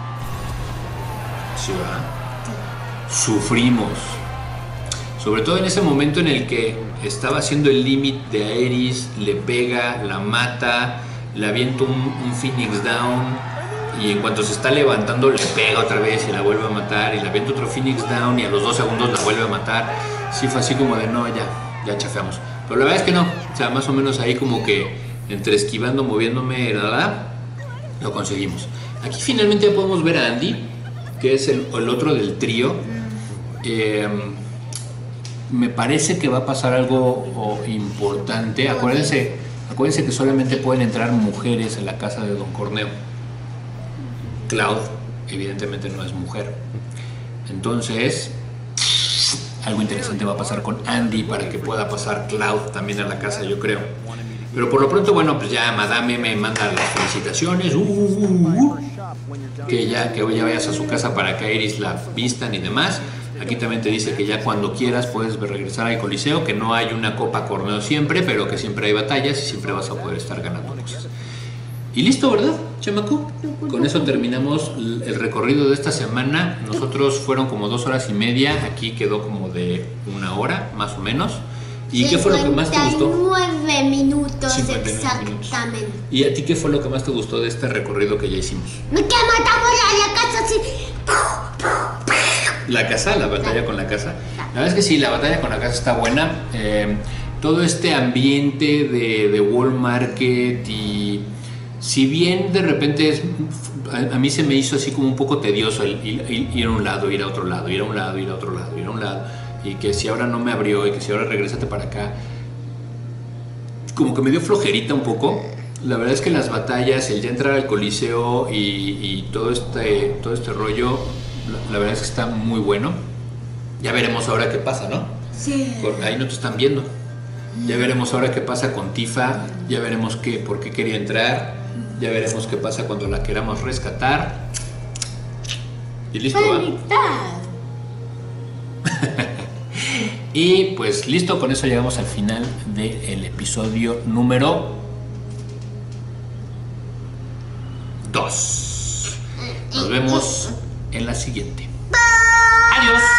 Speaker 1: ¿Sí, verdad? Sufrimos. Sobre todo en ese momento en el que estaba haciendo el límite de Aeris, le pega, la mata, le avienta un, un Phoenix Down y en cuanto se está levantando le pega otra vez y la vuelve a matar y le avienta otro Phoenix Down y a los dos segundos la vuelve a matar. Sí fue así como de no, ya, ya chafeamos. Pero la verdad es que no, o sea, más o menos ahí como que entre esquivando, moviéndome, nada, lo conseguimos. Aquí finalmente podemos ver a Andy, que es el, el otro del trío. Eh, me parece que va a pasar algo oh, importante. Acuérdense, acuérdense que solamente pueden entrar mujeres en la casa de Don Corneo. Cloud, evidentemente, no es mujer. Entonces, algo interesante va a pasar con Andy para que pueda pasar Cloud también a la casa, yo creo. Pero por lo pronto, bueno, pues ya Madame me manda las felicitaciones. Uh, uh, uh, uh, que ya que ya vayas a su casa para que a Iris la vistan y demás. Aquí también te dice que ya cuando quieras puedes regresar al Coliseo, que no hay una Copa Corneo siempre, pero que siempre hay batallas y siempre vas a poder estar ganando cosas. Y listo, ¿verdad, chamaco? Con eso terminamos el recorrido de esta semana. Nosotros fueron como dos horas y media, aquí quedó como de una hora, más o menos. ¿Y qué fue lo que más te gustó?
Speaker 2: cincuenta y nueve minutos
Speaker 1: exactamente.
Speaker 2: Minutos.
Speaker 1: ¿Y a ti qué fue lo que más te gustó de este recorrido que ya hicimos?
Speaker 2: Que matamos a la casa así.
Speaker 1: La casa, la batalla con la casa. La verdad es que sí, la batalla con la casa está buena. Eh, todo este ambiente de, de World Market y si bien de repente es, a, a mí se me hizo así como un poco tedioso el, ir, ir a un lado, ir a otro lado, ir a un lado, ir a otro lado, ir a un lado. Y que si ahora no me abrió y que si ahora regrésate para acá, como que me dio flojerita un poco. La verdad es que las batallas, el ya entrar al Coliseo y, y todo, este, todo este rollo, la, la verdad es que está muy bueno. Ya veremos ahora qué pasa, ¿no?
Speaker 2: Sí.
Speaker 1: Por ahí no te están viendo. Ya veremos ahora qué pasa con Tifa, ya veremos qué, por qué quería entrar, ya veremos qué pasa cuando la queramos rescatar. Y listo, ¿va? Y pues listo, con eso llegamos al final del episodio número dos. Nos vemos en la siguiente. Adiós.